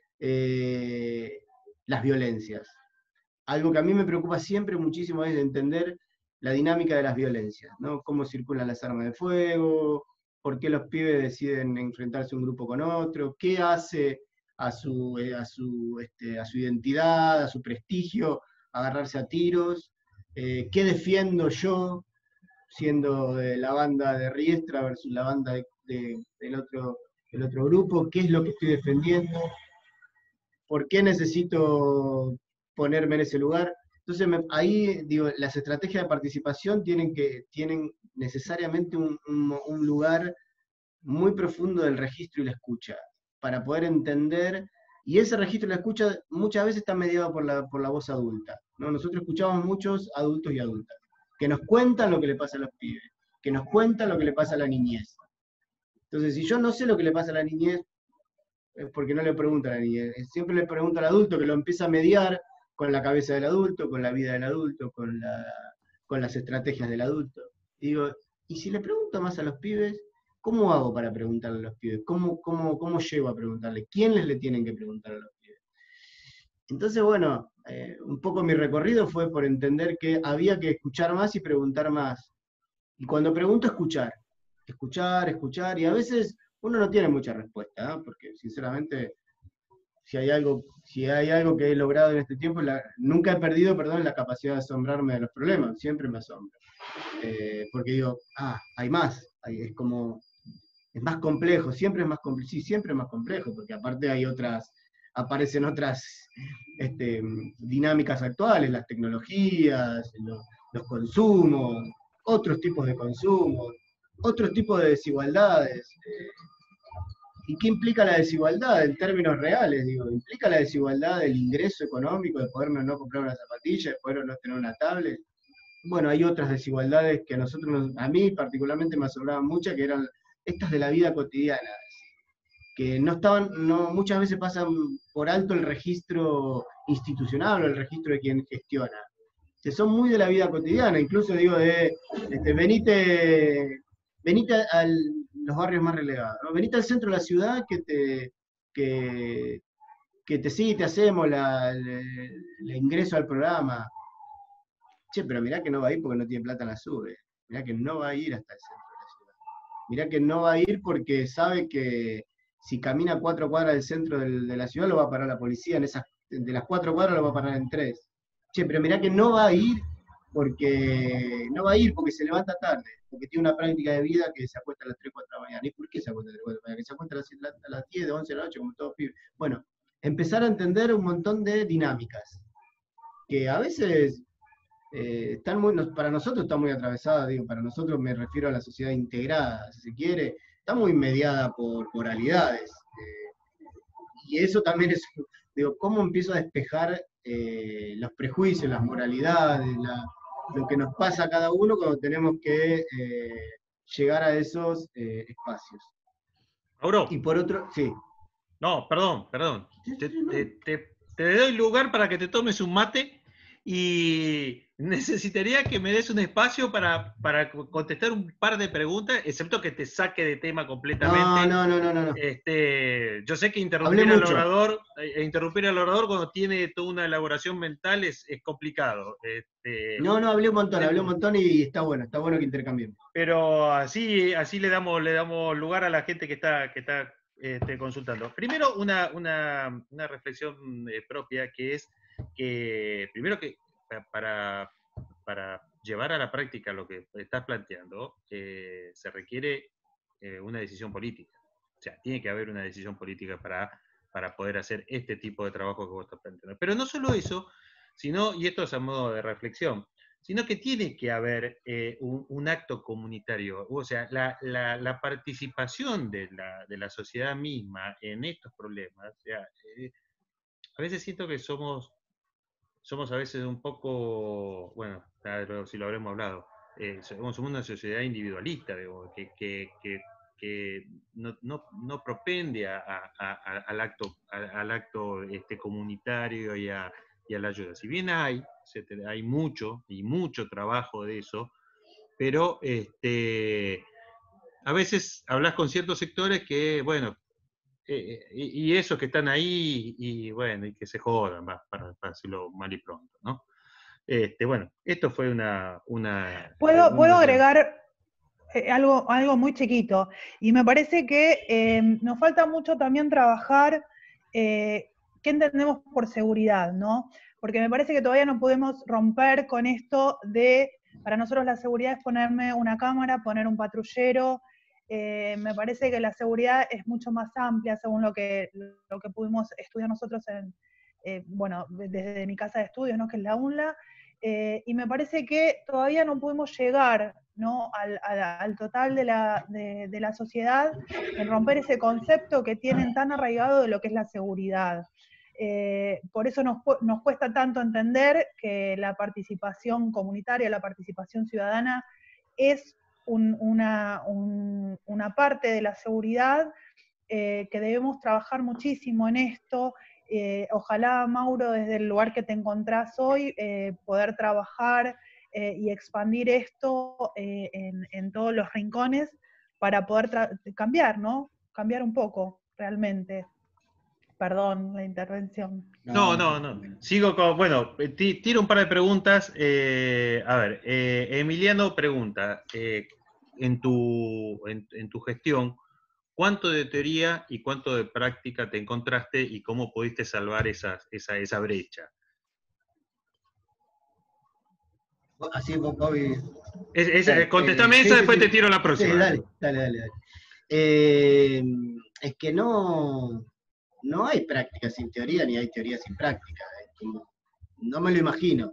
eh, las violencias. Algo que a mí me preocupa siempre muchísimo es entender la dinámica de las violencias, ¿no? Cómo circulan las armas de fuego, por qué los pibes deciden enfrentarse un grupo con otro, qué hace a su, eh, a su, este, a su identidad, a su prestigio, agarrarse a tiros, eh, qué defiendo yo, siendo de la banda de Riestra versus la banda de, de, del, otro, del otro grupo, qué es lo que estoy defendiendo, por qué necesito ponerme en ese lugar. Entonces, me, ahí, digo, las estrategias de participación tienen, que, tienen necesariamente un, un, un lugar muy profundo del registro y la escucha, para poder entender, y ese registro y la escucha muchas veces está mediado por la, por la voz adulta, ¿no? Nosotros escuchamos muchos adultos y adultas, que nos cuentan lo que le pasa a los pibes, que nos cuentan lo que le pasa a la niñez. Entonces, si yo no sé lo que le pasa a la niñez, es porque no le pregunto a la niñez, siempre le pregunto al adulto, que lo empieza a mediar con la cabeza del adulto, con la vida del adulto, con, la, con las estrategias del adulto. Y digo, Y si le pregunto más a los pibes, ¿cómo hago para preguntarle a los pibes? ¿Cómo, cómo, cómo llego a preguntarle? ¿Quiénes le tienen que preguntar a los pibes? Entonces, bueno, eh, un poco mi recorrido fue por entender que había que escuchar más y preguntar más. Y cuando pregunto, escuchar. Escuchar, escuchar, y a veces uno no tiene mucha respuesta, ¿eh? Porque sinceramente, si hay algo, si hay algo que he logrado en este tiempo, la, nunca he perdido, perdón, la capacidad de asombrarme de los problemas, siempre me asombro. Eh, porque digo, ah, hay más, hay, es como, es más complejo, siempre es más complejo, sí, siempre es más complejo, porque aparte hay otras, aparecen otras este, dinámicas actuales, las tecnologías, los, los consumos, otros tipos de consumo, otros tipos de desigualdades. Eh, ¿Y qué implica la desigualdad en términos reales? Digo, implica la desigualdad del ingreso económico, de poder no comprar una zapatilla, de poder no tener una tablet. Bueno, hay otras desigualdades que a nosotros, nos, a mí particularmente me asombraban mucho, que eran estas de la vida cotidiana, que no estaban, no, muchas veces pasan por alto el registro institucional o el registro de quien gestiona, que son muy de la vida cotidiana, incluso digo de, este, venite, venite a los barrios más relegados, ¿no? Venite al centro de la ciudad que te, que, que te sí, te hacemos la, el ingreso al programa. Che, pero mirá que no va a ir porque no tiene plata en la sube, mirá que no va a ir hasta el centro de la ciudad, mirá que no va a ir porque sabe que si camina cuatro cuadras del centro del, de la ciudad lo va a parar la policía, en esas, de las cuatro cuadras lo va a parar en tres. Che, pero mirá que no va a ir porque no va a ir porque se levanta tarde, porque tiene una práctica de vida que se acuesta a las tres, cuatro de la mañana. ¿Y por qué se acuesta a las tres, cuatro de la mañana? Que se acuesta a las, a las diez, once de la noche, como todos pibes. Bueno, empezar a entender un montón de dinámicas, que a veces eh, están muy, para nosotros está muy atravesada, digo, para nosotros me refiero a la sociedad integrada, si se quiere, está muy mediada por moralidades. Eh, y eso también es, digo, ¿cómo empiezo a despejar eh, los prejuicios, las moralidades, la, lo que nos pasa a cada uno cuando tenemos que eh, llegar a esos eh, espacios? Mauro. Y por otro, sí. No, perdón, perdón. Te, te, te, te doy lugar para que te tomes un mate y necesitaría que me des un espacio para, para contestar un par de preguntas, excepto que te saque de tema completamente. No, no, no, no, no. Este, yo sé que interrumpir al orador, eh, interrumpir al orador cuando tiene toda una elaboración mental es, es complicado. Este, no, no, hablé un montón, hablé un montón y está bueno, está bueno que intercambiemos. Pero así, así le damos, le damos lugar a la gente que está, que está este, consultando. Primero, una, una, una reflexión eh, propia, que es que, primero que para, para llevar a la práctica lo que estás planteando, eh, se requiere eh, una decisión política. O sea, tiene que haber una decisión política para, para poder hacer este tipo de trabajo que vos estás planteando. Pero no solo eso, sino, y esto es a modo de reflexión, sino que tiene que haber eh, un, un acto comunitario, o sea, la, la, la participación de la, de la sociedad misma en estos problemas. O sea, eh, a veces siento que somos, somos a veces un poco, bueno, si lo habremos hablado, eh, somos una sociedad individualista, digo, que, que, que, que no, no, no propende a, a, a, al acto, a, al acto este, comunitario y a, y a la ayuda. Si bien hay, hay mucho y mucho trabajo de eso, pero este, a veces hablas con ciertos sectores que, bueno, eh, y, y esos que están ahí, y bueno, y que se jodan, va, para, para decirlo mal y pronto, ¿no? Este, bueno, esto fue una... una ¿Puedo, una ¿puedo agregar eh, algo, algo muy chiquito? Y me parece que eh, nos falta mucho también trabajar eh, qué entendemos por seguridad, ¿no? Porque me parece que todavía no podemos romper con esto de, para nosotros la seguridad es ponerme una cámara, poner un patrullero. Eh, me parece que la seguridad es mucho más amplia según lo que, lo que pudimos estudiar nosotros en, eh, bueno, desde mi casa de estudios, ¿no? Que es la UNLA. Eh, y me parece que todavía no pudimos llegar, ¿no? al, al, al total de la, de, de la sociedad en romper ese concepto que tienen tan arraigado de lo que es la seguridad. Eh, por eso nos, nos cuesta tanto entender que la participación comunitaria, la participación ciudadana es un, una, un, una parte de la seguridad, eh, que debemos trabajar muchísimo en esto. Eh, ojalá, Mauro, desde el lugar que te encontrás hoy, eh, poder trabajar eh, y expandir esto eh, en, en todos los rincones para poder cambiar, ¿no? Cambiar un poco, realmente. Perdón la intervención. No, no, no. Sigo con, bueno, tiro un par de preguntas. Eh, a ver, eh, Emiliano pregunta, eh, en, tu, en, en tu gestión, ¿cuánto de teoría y cuánto de práctica te encontraste y cómo pudiste salvar esa, esa, esa brecha? Así, Bobby. Es, es, dale, contestame eh, esa, sí, después sí, te tiro la próxima. Sí, dale, dale, dale. dale. Eh, es que no... No hay práctica sin teoría, ni hay teoría sin práctica. No me lo imagino.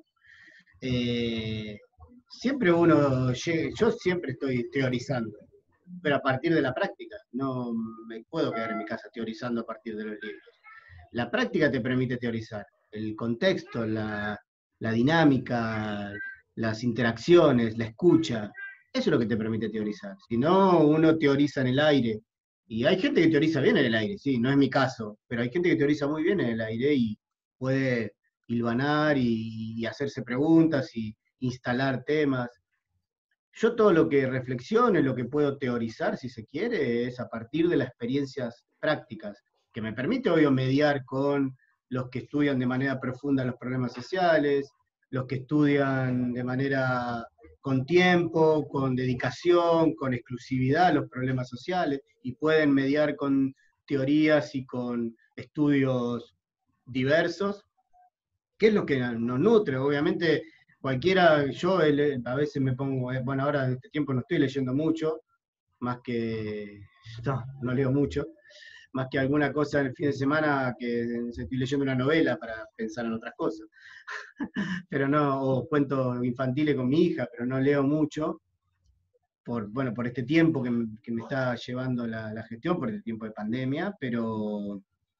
Eh, siempre uno, yo siempre estoy teorizando, pero a partir de la práctica. No me puedo quedar en mi casa teorizando a partir de los libros. La práctica te permite teorizar. El contexto, la, la dinámica, las interacciones, la escucha, eso es lo que te permite teorizar. Si no, uno teoriza en el aire. Y hay gente que teoriza bien en el aire, sí, no es mi caso, pero hay gente que teoriza muy bien en el aire y puede hilvanar y, y hacerse preguntas y instalar temas. Yo todo lo que reflexiono, lo que puedo teorizar, si se quiere, es a partir de las experiencias prácticas, que me permite, obvio, mediar con los que estudian de manera profunda los problemas sociales, los que estudian de manera con tiempo, con dedicación, con exclusividad los problemas sociales, y pueden mediar con teorías y con estudios diversos, que es lo que nos nutre. Obviamente, cualquiera, yo a veces me pongo, bueno, ahora en este tiempo no estoy leyendo mucho, más que, no, no leo mucho, más que alguna cosa el fin de semana que estoy leyendo una novela para pensar en otras cosas. Pero no, o cuentos infantiles con mi hija, pero no leo mucho, por, bueno, por este tiempo que me, que me está llevando la, la gestión, por el tiempo de pandemia, pero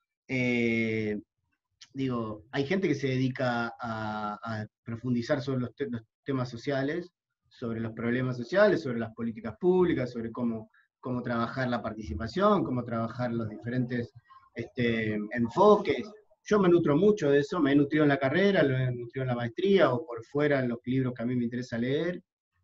eh, digo, hay gente que se dedica a, a profundizar sobre los, te, los temas sociales, sobre los problemas sociales, sobre las políticas públicas, sobre cómo cómo trabajar la participación, cómo trabajar los diferentes este, enfoques. Yo me nutro mucho de eso, me he nutrido en la carrera, lo he nutrido en la maestría, o por fuera en los libros que a mí me interesa leer,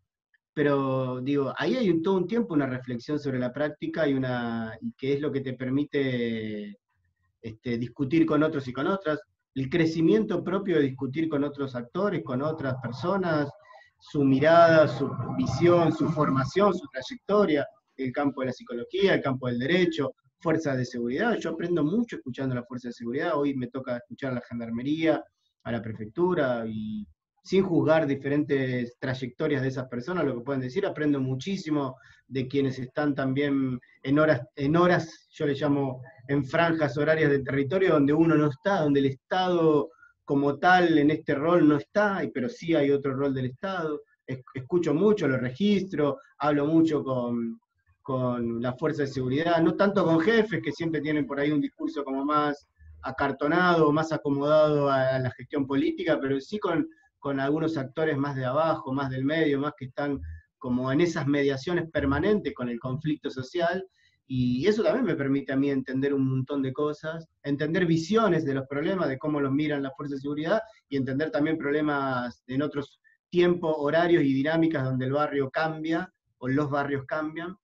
pero digo, ahí hay un, todo un tiempo una reflexión sobre la práctica y, una, y qué es lo que te permite este, discutir con otros y con otras, el crecimiento propio de discutir con otros actores, con otras personas, su mirada, su visión, su formación, su trayectoria, el campo de la psicología, el campo del derecho, fuerzas de seguridad. Yo aprendo mucho escuchando a las fuerzas de seguridad. Hoy me toca escuchar a la gendarmería, a la prefectura, y sin juzgar diferentes trayectorias de esas personas, lo que pueden decir, aprendo muchísimo de quienes están también en horas, en horas, yo le llamo en franjas horarias del territorio, donde uno no está, donde el Estado como tal en este rol no está, pero sí hay otro rol del Estado. Escucho mucho, lo registro, hablo mucho con con la fuerza de seguridad, no tanto con jefes que siempre tienen por ahí un discurso como más acartonado, más acomodado a la gestión política, pero sí con, con algunos actores más de abajo, más del medio, más que están como en esas mediaciones permanentes con el conflicto social, y eso también me permite a mí entender un montón de cosas, entender visiones de los problemas, de cómo los miran las fuerzas de seguridad, y entender también problemas en otros tiempos, horarios y dinámicas donde el barrio cambia, o los barrios cambian.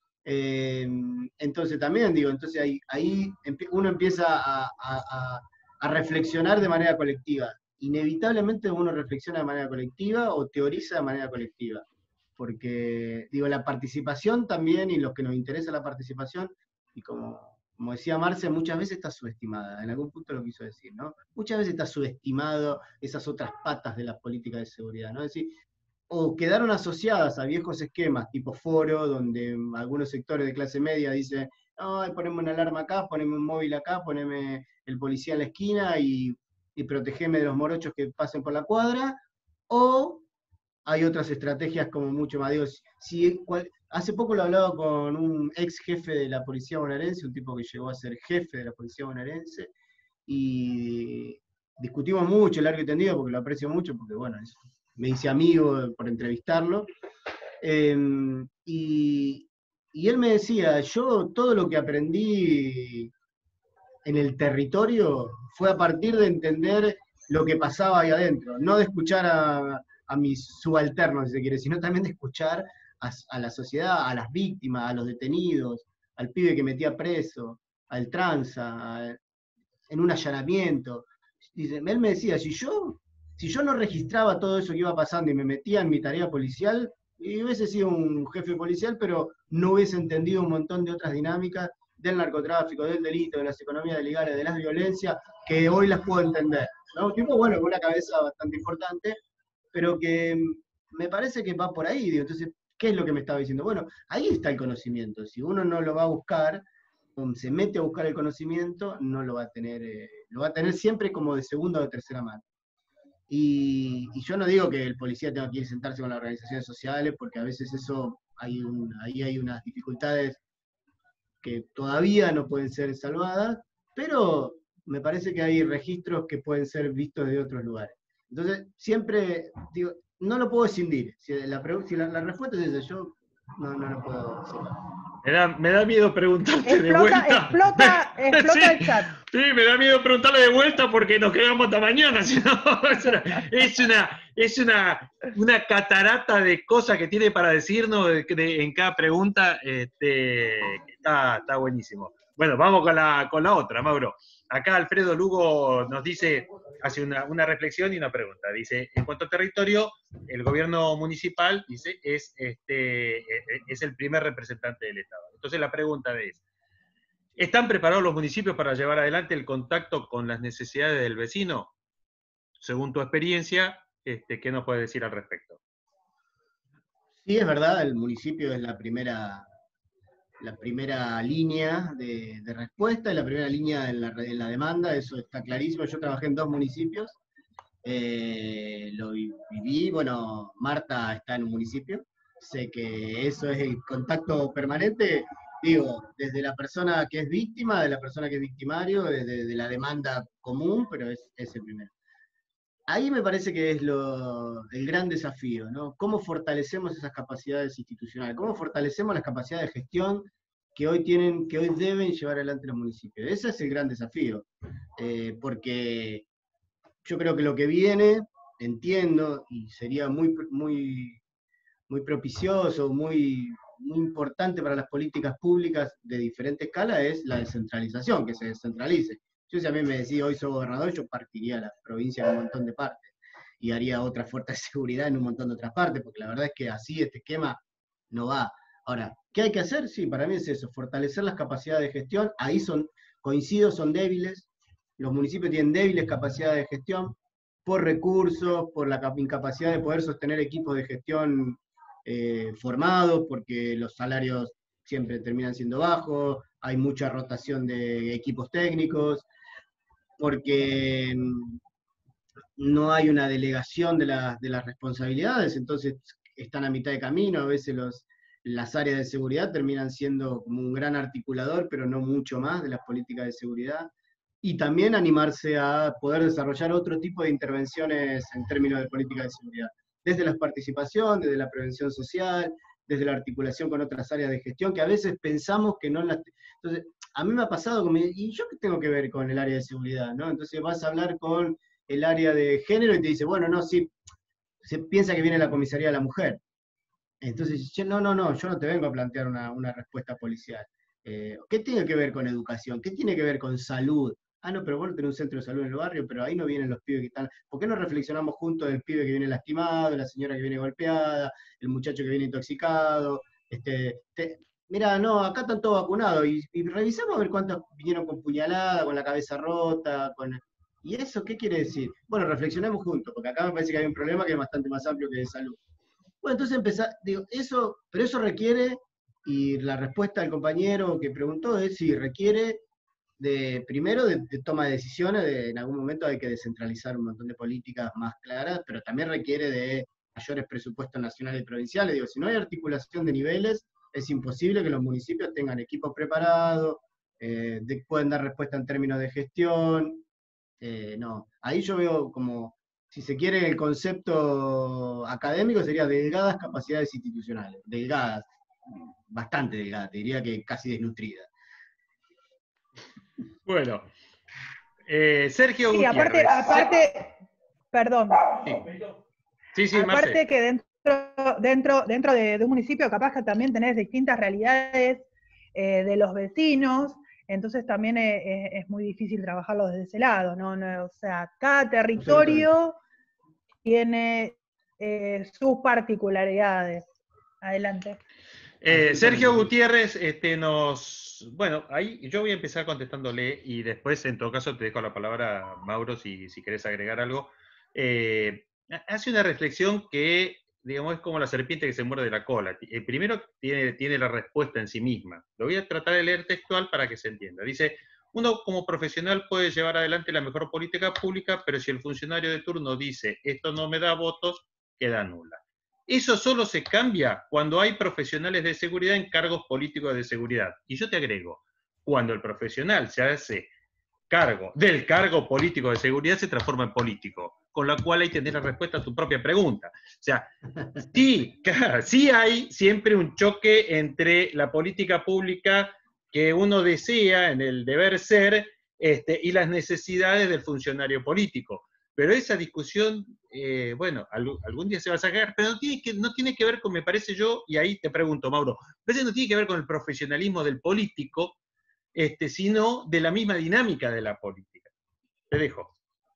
Eh, entonces también digo, entonces ahí, ahí uno empieza a, a, a reflexionar de manera colectiva. Inevitablemente uno reflexiona de manera colectiva o teoriza de manera colectiva. Porque, digo, la participación también, y los que nos interesa la participación, y como, como decía Marce, muchas veces está subestimada, en algún punto lo quiso decir, ¿no? Muchas veces está subestimado esas otras patas de las políticas de seguridad, ¿no? Es decir, o quedaron asociadas a viejos esquemas tipo foro, donde algunos sectores de clase media dicen, no, poneme una alarma acá, poneme un móvil acá, poneme el policía en la esquina y, y protegeme de los morochos que pasen por la cuadra, o hay otras estrategias como mucho más, digo, si, cual, hace poco lo hablaba con un ex jefe de la policía bonaerense, un tipo que llegó a ser jefe de la policía bonaerense, y discutimos mucho, largo y tendido, porque lo aprecio mucho, porque bueno, es, me hice amigo por entrevistarlo, eh, y, y él me decía, yo todo lo que aprendí en el territorio fue a partir de entender lo que pasaba ahí adentro, no de escuchar a, a mis subalternos, si se quiere, sino también de escuchar a, a la sociedad, a las víctimas, a los detenidos, al pibe que metía preso, al tranza, a, en un allanamiento. Dice, él me decía, si yo, si yo no registraba todo eso que iba pasando y me metía en mi tarea policial, y hubiese sido un jefe policial, pero no hubiese entendido un montón de otras dinámicas del narcotráfico, del delito, de las economías ilegales, de las violencias, que hoy las puedo entender, ¿no? Un tipo, bueno, con una cabeza bastante importante, pero que me parece que va por ahí, digo, entonces, ¿qué es lo que me estaba diciendo? Bueno, ahí está el conocimiento, si uno no lo va a buscar, se mete a buscar el conocimiento, no lo va a tener, eh, lo va a tener siempre como de segunda o de tercera mano. Y, y yo no digo que el policía tenga que ir a sentarse con las organizaciones sociales, porque a veces eso, hay un, ahí hay unas dificultades que todavía no pueden ser salvadas, pero me parece que hay registros que pueden ser vistos de otros lugares. Entonces, siempre, digo, no lo puedo escindir. Si la, si la, la respuesta es esa, yo no, no lo puedo decir. Me da, me da miedo preguntarte explota, de vuelta. Explota, explota sí, el chat. Sí, me da miedo preguntarle de vuelta porque nos quedamos hasta mañana. Si no, es una, es, una, es una, una catarata de cosas que tiene para decirnos de, de, en cada pregunta. Este, está, está buenísimo. Bueno, vamos con la, con la otra, Mauro. Acá Alfredo Lugo nos dice, hace una, una reflexión y una pregunta. Dice, en cuanto a territorio, el gobierno municipal, dice, es, este, es el primer representante del Estado. Entonces la pregunta es, ¿están preparados los municipios para llevar adelante el contacto con las necesidades del vecino? Según tu experiencia, este, ¿qué nos puedes decir al respecto? Sí, es verdad, el municipio es la primera... la primera línea de, de respuesta, la primera línea en la, en la demanda, eso está clarísimo. Yo trabajé en dos municipios, eh, lo viví, bueno, Marta está en un municipio, sé que eso es el contacto permanente, digo, desde la persona que es víctima, de la persona que es victimario, desde de la demanda común, pero es, es el primero. Ahí me parece que es lo, el gran desafío, ¿no? ¿Cómo fortalecemos esas capacidades institucionales? ¿Cómo fortalecemos las capacidades de gestión que hoy tienen, que hoy deben llevar adelante los municipios? Ese es el gran desafío, eh, porque yo creo que lo que viene, entiendo, y sería muy, muy, muy propicioso, muy, muy importante para las políticas públicas de diferente escala, es la descentralización, que se descentralice. Yo si a mí me decía hoy soy gobernador, yo partiría la provincia en un montón de partes y haría otra fuerza de seguridad en un montón de otras partes, porque la verdad es que así este esquema no va. Ahora, ¿qué hay que hacer? Sí, para mí es eso, fortalecer las capacidades de gestión. Ahí son, coincido, son débiles. Los municipios tienen débiles capacidades de gestión por recursos, por la incapacidad de poder sostener equipos de gestión eh, formados, porque los salarios siempre terminan siendo bajos, hay mucha rotación de equipos técnicos, porque no hay una delegación de, la, de las responsabilidades, entonces están a mitad de camino, a veces los, las áreas de seguridad terminan siendo como un gran articulador, pero no mucho más de las políticas de seguridad, y también animarse a poder desarrollar otro tipo de intervenciones en términos de política de seguridad, desde la participación, desde la prevención social, desde la articulación con otras áreas de gestión, que a veces pensamos que no las... Entonces, a mí me ha pasado, como, ¿y yo qué tengo que ver con el área de seguridad? ¿No? Entonces vas a hablar con el área de género y te dice, bueno, no, sí, se piensa que viene la comisaría de la mujer. Entonces, no, no, no, yo no te vengo a plantear una, una respuesta policial. Eh, ¿Qué tiene que ver con educación? ¿Qué tiene que ver con salud? Ah, no, pero vos no tenés un centro de salud en el barrio, pero ahí no vienen los pibes que están... ¿Por qué no reflexionamos juntos del pibe que viene lastimado, la señora que viene golpeada, el muchacho que viene intoxicado? Este, te, mira, no, acá están todos vacunados, y, y revisamos a ver cuántos vinieron con puñalada, con la cabeza rota, con... ¿Y eso qué quiere decir? Bueno, reflexionemos juntos, porque acá me parece que hay un problema que es bastante más amplio que de salud. Bueno, entonces empezar, digo, eso, pero eso requiere, y la respuesta del compañero que preguntó es si requiere de, primero, de, de toma de decisiones, de, en algún momento hay que descentralizar un montón de políticas más claras, pero también requiere de mayores presupuestos nacionales y provinciales. Digo, si no hay articulación de niveles, es imposible que los municipios tengan equipos preparados, eh, de, pueden dar respuesta en términos de gestión. Eh, no, ahí yo veo como, si se quiere, el concepto académico sería delgadas capacidades institucionales, delgadas, bastante delgadas, te diría que casi desnutridas. Bueno, eh, Sergio Sí, Gutiérrez. aparte, aparte, perdón. Sí. Sí, sí, Aparte Marce. que dentro, dentro, dentro de, de un municipio capaz que también tenés distintas realidades eh, de los vecinos, entonces también es, es, es muy difícil trabajarlo desde ese lado, ¿no? No, o sea, cada territorio tiene eh, sus particularidades. Adelante. Eh, Sergio Gutiérrez este, nos... Bueno, ahí yo voy a empezar contestándole y después, en todo caso, te dejo la palabra, Mauro, si, si querés agregar algo. Eh, hace una reflexión que, digamos, es como la serpiente que se muerde la cola. Eh, primero, tiene, tiene la respuesta en sí misma. Lo voy a tratar de leer textual para que se entienda. Dice, uno como profesional puede llevar adelante la mejor política pública, pero si el funcionario de turno dice, esto no me da votos, queda nula. Eso solo se cambia cuando hay profesionales de seguridad en cargos políticos de seguridad. Y yo te agrego, cuando el profesional se hace cargo del cargo político de seguridad, se transforma en político, con lo cual ahí tenés la respuesta a tu propia pregunta. O sea, sí, claro, sí hay siempre un choque entre la política pública que uno desea en el deber ser este, y las necesidades del funcionario político. Pero esa discusión, eh, bueno, algún día se va a sacar, pero no tiene, que, no tiene que ver con, me parece yo, y ahí te pregunto, Mauro, pero no tiene que ver con el profesionalismo del político, este, sino de la misma dinámica de la política. Te dejo.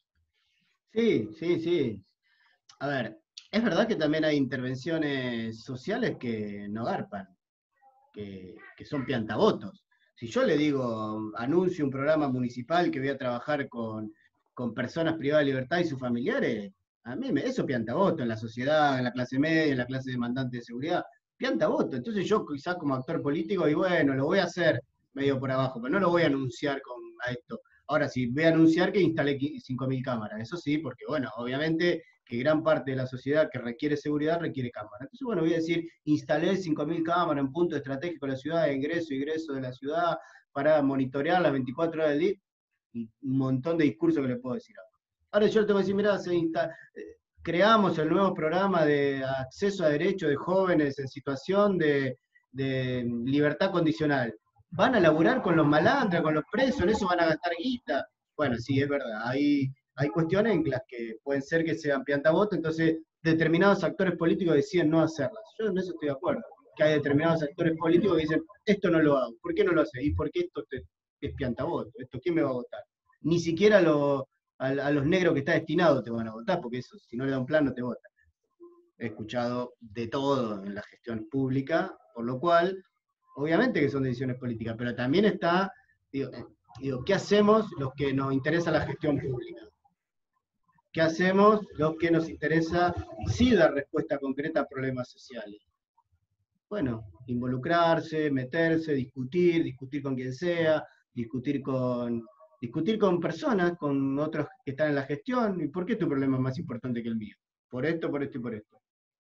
Sí, sí, sí. A ver, es verdad que también hay intervenciones sociales que no garpan, que, que son piantavotos. Si yo le digo, anuncio un programa municipal que voy a trabajar con, con personas privadas de libertad y sus familiares, a mí me, eso piantavoto en la sociedad, en la clase media, en la clase demandante de seguridad, piantavoto. Entonces yo quizás como actor político, y bueno, lo voy a hacer medio por abajo, pero no lo voy a anunciar con, a esto. Ahora sí, voy a anunciar que instalé cinco mil cámaras, eso sí, porque bueno, obviamente que gran parte de la sociedad que requiere seguridad requiere cámaras. Entonces, bueno, voy a decir, instalé cinco mil cámaras en punto estratégico de la ciudad, de ingreso y egreso de la ciudad, para monitorear las veinticuatro horas del día, y un montón de discursos que le puedo decir ahora. Ahora yo le tengo que decir, mirá, se insta creamos el nuevo programa de acceso a derechos de jóvenes en situación de, de libertad condicional. ¿Van a laburar con los malandras, con los presos, en eso van a gastar guita? Bueno, sí, es verdad, hay, hay cuestiones en las que pueden ser que sean piantavotos, entonces determinados actores políticos deciden no hacerlas. Yo en eso estoy de acuerdo, que hay determinados actores políticos que dicen, esto no lo hago, ¿por qué no lo hace? ¿Y por qué esto te, es piantavoto? ¿Esto quién me va a votar? Ni siquiera lo, a, a los negros que está destinado te van a votar, porque eso, si no le da un plan no te votan. He escuchado de todo en la gestión pública, por lo cual obviamente que son decisiones políticas, pero también está, digo, digo, ¿qué hacemos los que nos interesa la gestión pública? ¿Qué hacemos los que nos interesa sí dar respuesta concreta a problemas sociales? Bueno, involucrarse, meterse, discutir, discutir con quien sea, discutir con, discutir con personas, con otros que están en la gestión. ¿Y por qué tu problema es más importante que el mío? Por esto, por esto y por esto.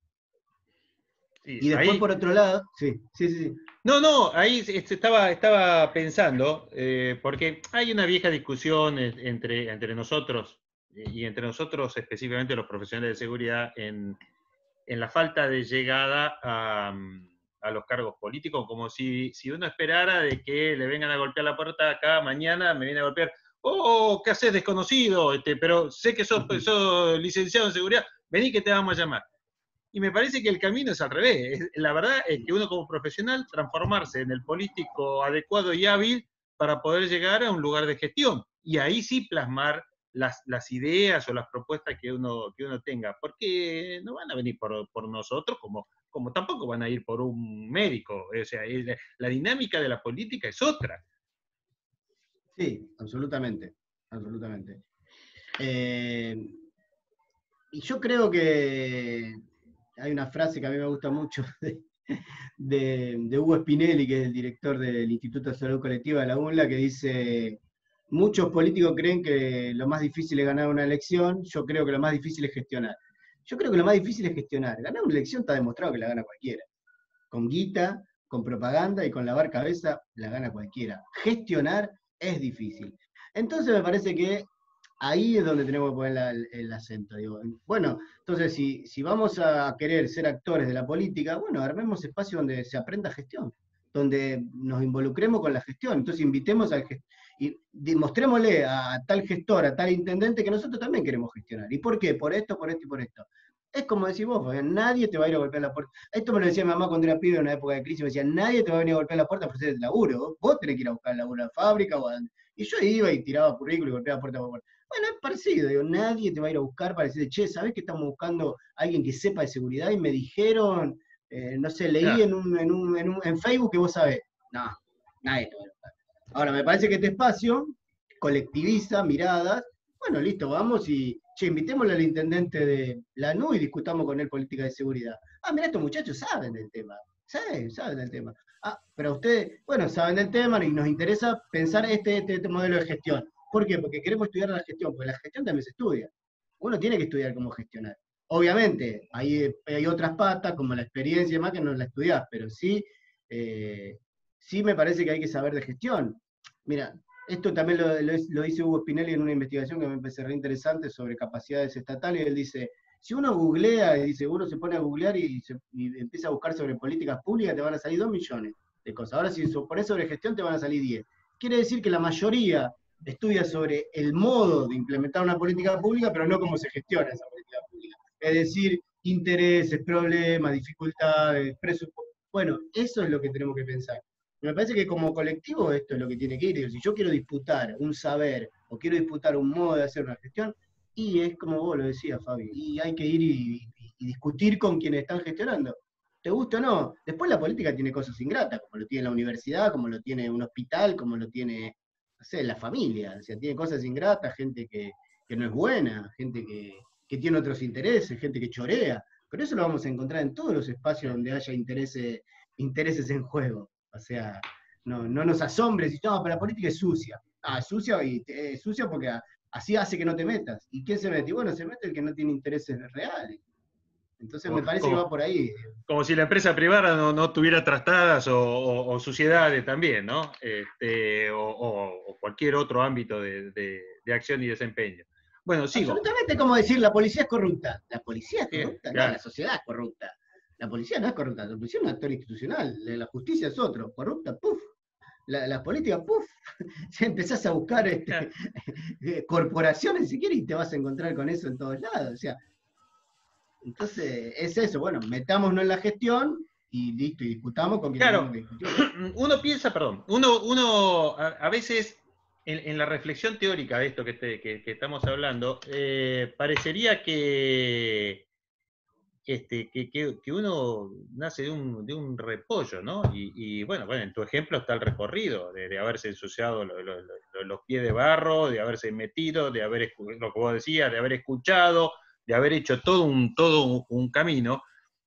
Sí, y después, ahí... por otro lado, sí, sí, sí. sí. No, no, ahí estaba, estaba pensando, eh, porque hay una vieja discusión entre, entre nosotros, y entre nosotros específicamente los profesionales de seguridad, en, en la falta de llegada a, a los cargos políticos, como si, si uno esperara de que le vengan a golpear la puerta acá mañana, me viene a golpear, oh, ¿qué haces desconocido? Este, pero sé que sos, sos licenciado en seguridad, vení que te vamos a llamar. Y me parece que el camino es al revés. La verdad es que uno como profesional transformarse en el político adecuado y hábil para poder llegar a un lugar de gestión. Y ahí sí plasmar las, las ideas o las propuestas que uno, que uno tenga. Porque no van a venir por, por nosotros como, como tampoco van a ir por un médico. O sea, la, la dinámica de la política es otra. Sí, absolutamente. Absolutamente. Eh, y yo creo que hay una frase que a mí me gusta mucho de, de, de Hugo Spinelli, que es el director del Instituto de Salud Colectiva de la U N L A, que dice, muchos políticos creen que lo más difícil es ganar una elección, yo creo que lo más difícil es gestionar. Yo creo que lo más difícil es gestionar. Ganar una elección está demostrado que la gana cualquiera. Con guita, con propaganda y con lavar cabeza, la gana cualquiera. Gestionar es difícil. Entonces me parece que ahí es donde tenemos que poner la, el, el acento. Digo. Bueno, entonces si, si vamos a querer ser actores de la política, bueno, armemos espacio donde se aprenda gestión, donde nos involucremos con la gestión. Entonces invitemos al gestor y demostrémosle a tal gestor, a tal intendente, que nosotros también queremos gestionar. ¿Y por qué? Por esto, por esto y por esto. Es como decís vos, porque nadie te va a ir a golpear la puerta. Esto me lo decía mi mamá cuando era pibe en una época de crisis, me decía, nadie te va a venir a golpear la puerta por hacer el laburo, vos tenés que ir a buscar el laburo a la fábrica o a... Y yo iba y tiraba currículum y golpeaba puerta por puerta. Bueno, es parecido, digo, nadie te va a ir a buscar para decirte, che, ¿sabés que estamos buscando a alguien que sepa de seguridad? Y me dijeron, eh, no sé, leí Claro. en, un, en, un, en, un, en Facebook que vos sabés. No, nadie te va a ir a buscar. Ahora, me parece que este espacio colectiviza miradas. Bueno, listo, vamos y, che, invitémosle al intendente de Lanús y discutamos con él política de seguridad. Ah, mira, estos muchachos saben del tema, saben, saben del tema. Ah, pero ustedes, bueno, saben del tema y nos interesa pensar este, este, este modelo de gestión. ¿Por qué? Porque queremos estudiar la gestión, porque la gestión también se estudia. Uno tiene que estudiar cómo gestionar. Obviamente, hay, hay otras patas, como la experiencia y demás, que no la estudiás, pero sí, eh, sí me parece que hay que saber de gestión. Mira, esto también lo, lo, lo dice Hugo Spinelli en una investigación que me parece re interesante sobre capacidades estatales, y él dice, si uno googlea, y dice, uno se pone a googlear y, se, y empieza a buscar sobre políticas públicas, te van a salir dos millones de cosas. Ahora si pones sobre gestión, te van a salir diez. Quiere decir que la mayoría estudia sobre el modo de implementar una política pública, pero no cómo se gestiona esa política pública. Es decir, intereses, problemas, dificultades, presupuestos. Bueno, eso es lo que tenemos que pensar. Me parece que como colectivo esto es lo que tiene que ir. Si yo quiero disputar un saber o quiero disputar un modo de hacer una gestión, y es como vos lo decías, Fabi, y hay que ir y, y, y discutir con quienes están gestionando. ¿Te gusta o no? Después la política tiene cosas ingratas, como lo tiene la universidad, como lo tiene un hospital, como lo tiene, no sé, la familia. O sea, tiene cosas ingratas, gente que, que no es buena, gente que, que tiene otros intereses, gente que chorea. Pero eso lo vamos a encontrar en todos los espacios donde haya intereses, intereses en juego. O sea, no, no nos asombres y no, pero la política es sucia. Ah, es sucia y es sucia porque así hace que no te metas. ¿Y quién se mete? Y bueno, se mete el que no tiene intereses reales. Entonces me parece como, que va por ahí. Como si la empresa privada no, no tuviera trastadas o, o, o suciedades también, ¿no? Este, o, o, o cualquier otro ámbito de, de, de acción y desempeño. Bueno, sigo. Absolutamente como decir la policía es corrupta. ¿La policía es corrupta? Claro. No, la sociedad es corrupta. La policía no es corrupta, la policía es un actor institucional, la justicia es otro, corrupta, puf. La, la política, puf. Si empezás a buscar este, claro. corporaciones si quieres y te vas a encontrar con eso en todos lados. O sea, entonces es eso, bueno, metámonos en la gestión y listo, y discutamos con quien claro, tenemos que discutir. Uno piensa, perdón, uno, uno a, a veces en, en la reflexión teórica de esto que, te, que, que estamos hablando, eh, parecería que Este, que, que, que uno nace de un, de un repollo, ¿no? Y, y bueno, bueno, en tu ejemplo está el recorrido, de, de haberse ensuciado lo, lo, lo, los pies de barro, de haberse metido, de haber, lo que vos decías, de haber escuchado, de haber hecho todo un, todo un, un camino.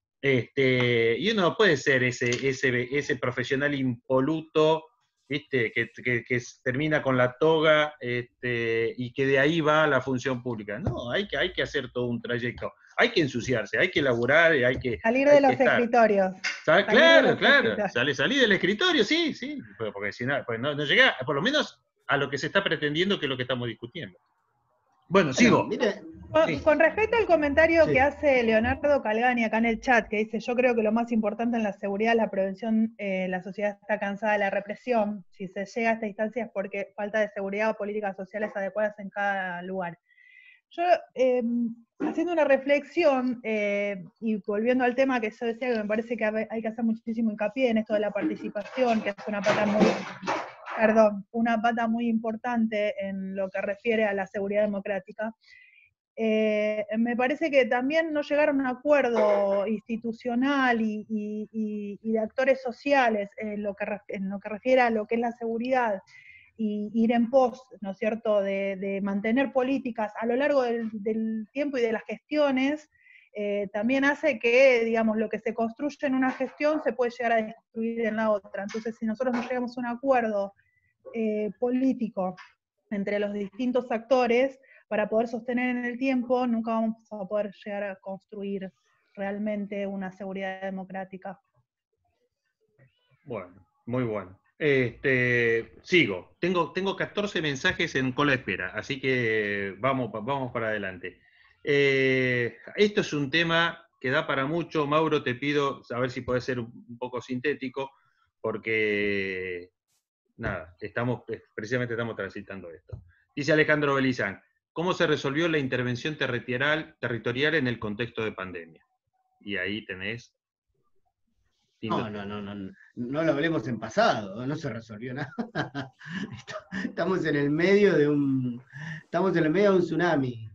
Este, y uno no puede ser ese, ese, ese profesional impoluto, ¿viste? Que, que, que termina con la toga este, y que de ahí va a la función pública. No, hay que, hay que hacer todo un trayecto. Hay que ensuciarse, hay que laburar, hay que... Salir hay de los que escritorios. Salir claro, de los claro. escritorios. Sale, salí del escritorio, sí, sí. Porque si no, pues no, no llega, por lo menos, a lo que se está pretendiendo, que es lo que estamos discutiendo. Bueno, sigo. Bueno, mire, Con, sí. con respecto al comentario Sí. que hace Leonardo Calgani acá en el chat, que dice, yo creo que lo más importante en la seguridad es la prevención, eh, la sociedad está cansada de la represión, si se llega a esta instancia es porque falta de seguridad o políticas sociales adecuadas en cada lugar. Yo, eh, haciendo una reflexión, eh, y volviendo al tema que yo decía, que me parece que hay que hacer muchísimo hincapié en esto de la participación, que es una pata muy, perdón, una pata muy importante en lo que refiere a la seguridad democrática. Eh, me parece que también no llegar a un acuerdo institucional y, y, y de actores sociales en lo, que, en lo que refiere a lo que es la seguridad, y ir en pos, ¿no es cierto?, de, de mantener políticas a lo largo del, del tiempo y de las gestiones, eh, también hace que, digamos, lo que se construye en una gestión se puede llegar a destruir en la otra. Entonces, si nosotros no llegamos a un acuerdo eh, político entre los distintos actores, para poder sostener en el tiempo, nunca vamos a poder llegar a construir realmente una seguridad democrática. Bueno, muy bueno. Este, sigo. Tengo, tengo catorce mensajes en cola de espera, así que vamos, vamos para adelante. Eh, esto es un tema que da para mucho. Mauro, te pido a ver si podés ser un poco sintético, porque nada, estamos, precisamente estamos transitando esto. Dice Alejandro Belizán, ¿cómo se resolvió la intervención territorial, territorial en el contexto de pandemia? Y ahí tenés... No, no, no, no, no, no lo hablemos en pasado, no se resolvió nada. Estamos en el medio de un, estamos en el medio de un tsunami.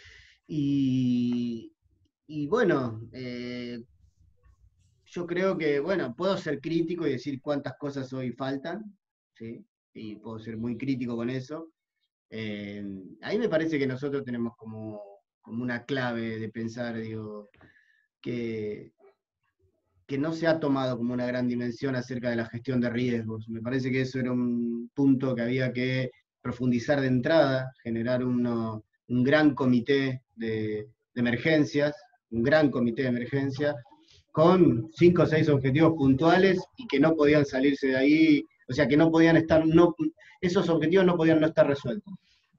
Y, y bueno, eh, yo creo que, bueno, puedo ser crítico y decir cuántas cosas hoy faltan, ¿sí? Y puedo ser muy crítico con eso. Eh, ahí me parece que nosotros tenemos como, como una clave de pensar, digo, que, que no se ha tomado como una gran dimensión acerca de la gestión de riesgos. Me parece que eso era un punto que había que profundizar de entrada, generar uno, un gran comité de, de emergencias, un gran comité de emergencias, con cinco o seis objetivos puntuales y que no podían salirse de ahí, o sea, que no podían estar, no, esos objetivos no podían no estar resueltos.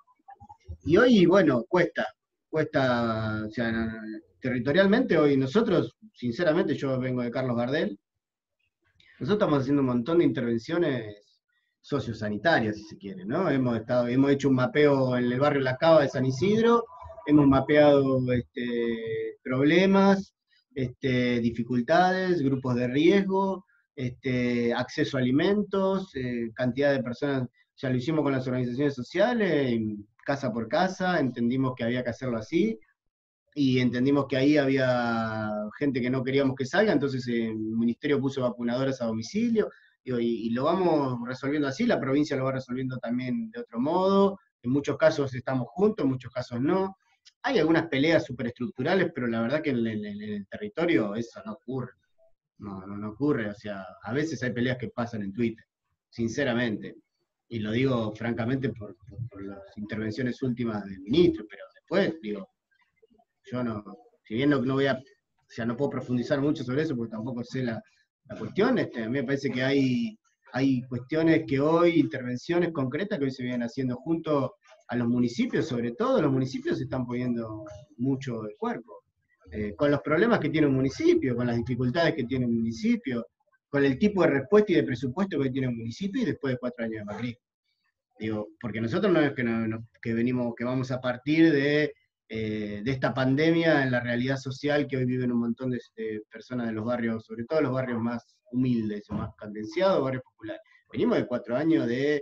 Y hoy, bueno, cuesta, cuesta, o sea, territorialmente hoy nosotros, sinceramente, yo vengo de Carlos Gardel, nosotros estamos haciendo un montón de intervenciones sociosanitarias, si se quiere, ¿no? Hemos, estado, hemos hecho un mapeo en el barrio La Cava de San Isidro, hemos mapeado este, problemas, este, dificultades, grupos de riesgo, este, acceso a alimentos, eh, cantidad de personas, ya lo hicimos con las organizaciones sociales, casa por casa, entendimos que había que hacerlo así, y entendimos que ahí había gente que no queríamos que salga, entonces el ministerio puso vacunadoras a domicilio, y, y lo vamos resolviendo así, la provincia lo va resolviendo también de otro modo, en muchos casos estamos juntos, en muchos casos no. Hay algunas peleas superestructurales, pero la verdad que en el, en el territorio eso no ocurre. No, no, no ocurre, o sea, a veces hay peleas que pasan en Twitter, sinceramente. Y lo digo francamente por, por, por las intervenciones últimas del ministro, pero después, digo, yo no, si bien no, no voy a, o sea, no puedo profundizar mucho sobre eso porque tampoco sé la, la cuestión, este, a mí me parece que hay, hay cuestiones que hoy, intervenciones concretas que hoy se vienen haciendo junto a los municipios, sobre todo los municipios se están poniendo mucho el cuerpo, eh, con los problemas que tiene un municipio, con las dificultades que tiene un municipio, con el tipo de respuesta y de presupuesto que tiene un municipio y después de cuatro años de Macri. Digo, porque nosotros no es que, no, no, que venimos, que vamos a partir de, eh, de esta pandemia en la realidad social que hoy viven un montón de, de personas de los barrios, sobre todo los barrios más humildes o más cadenciados, barrios populares. Venimos de cuatro años de,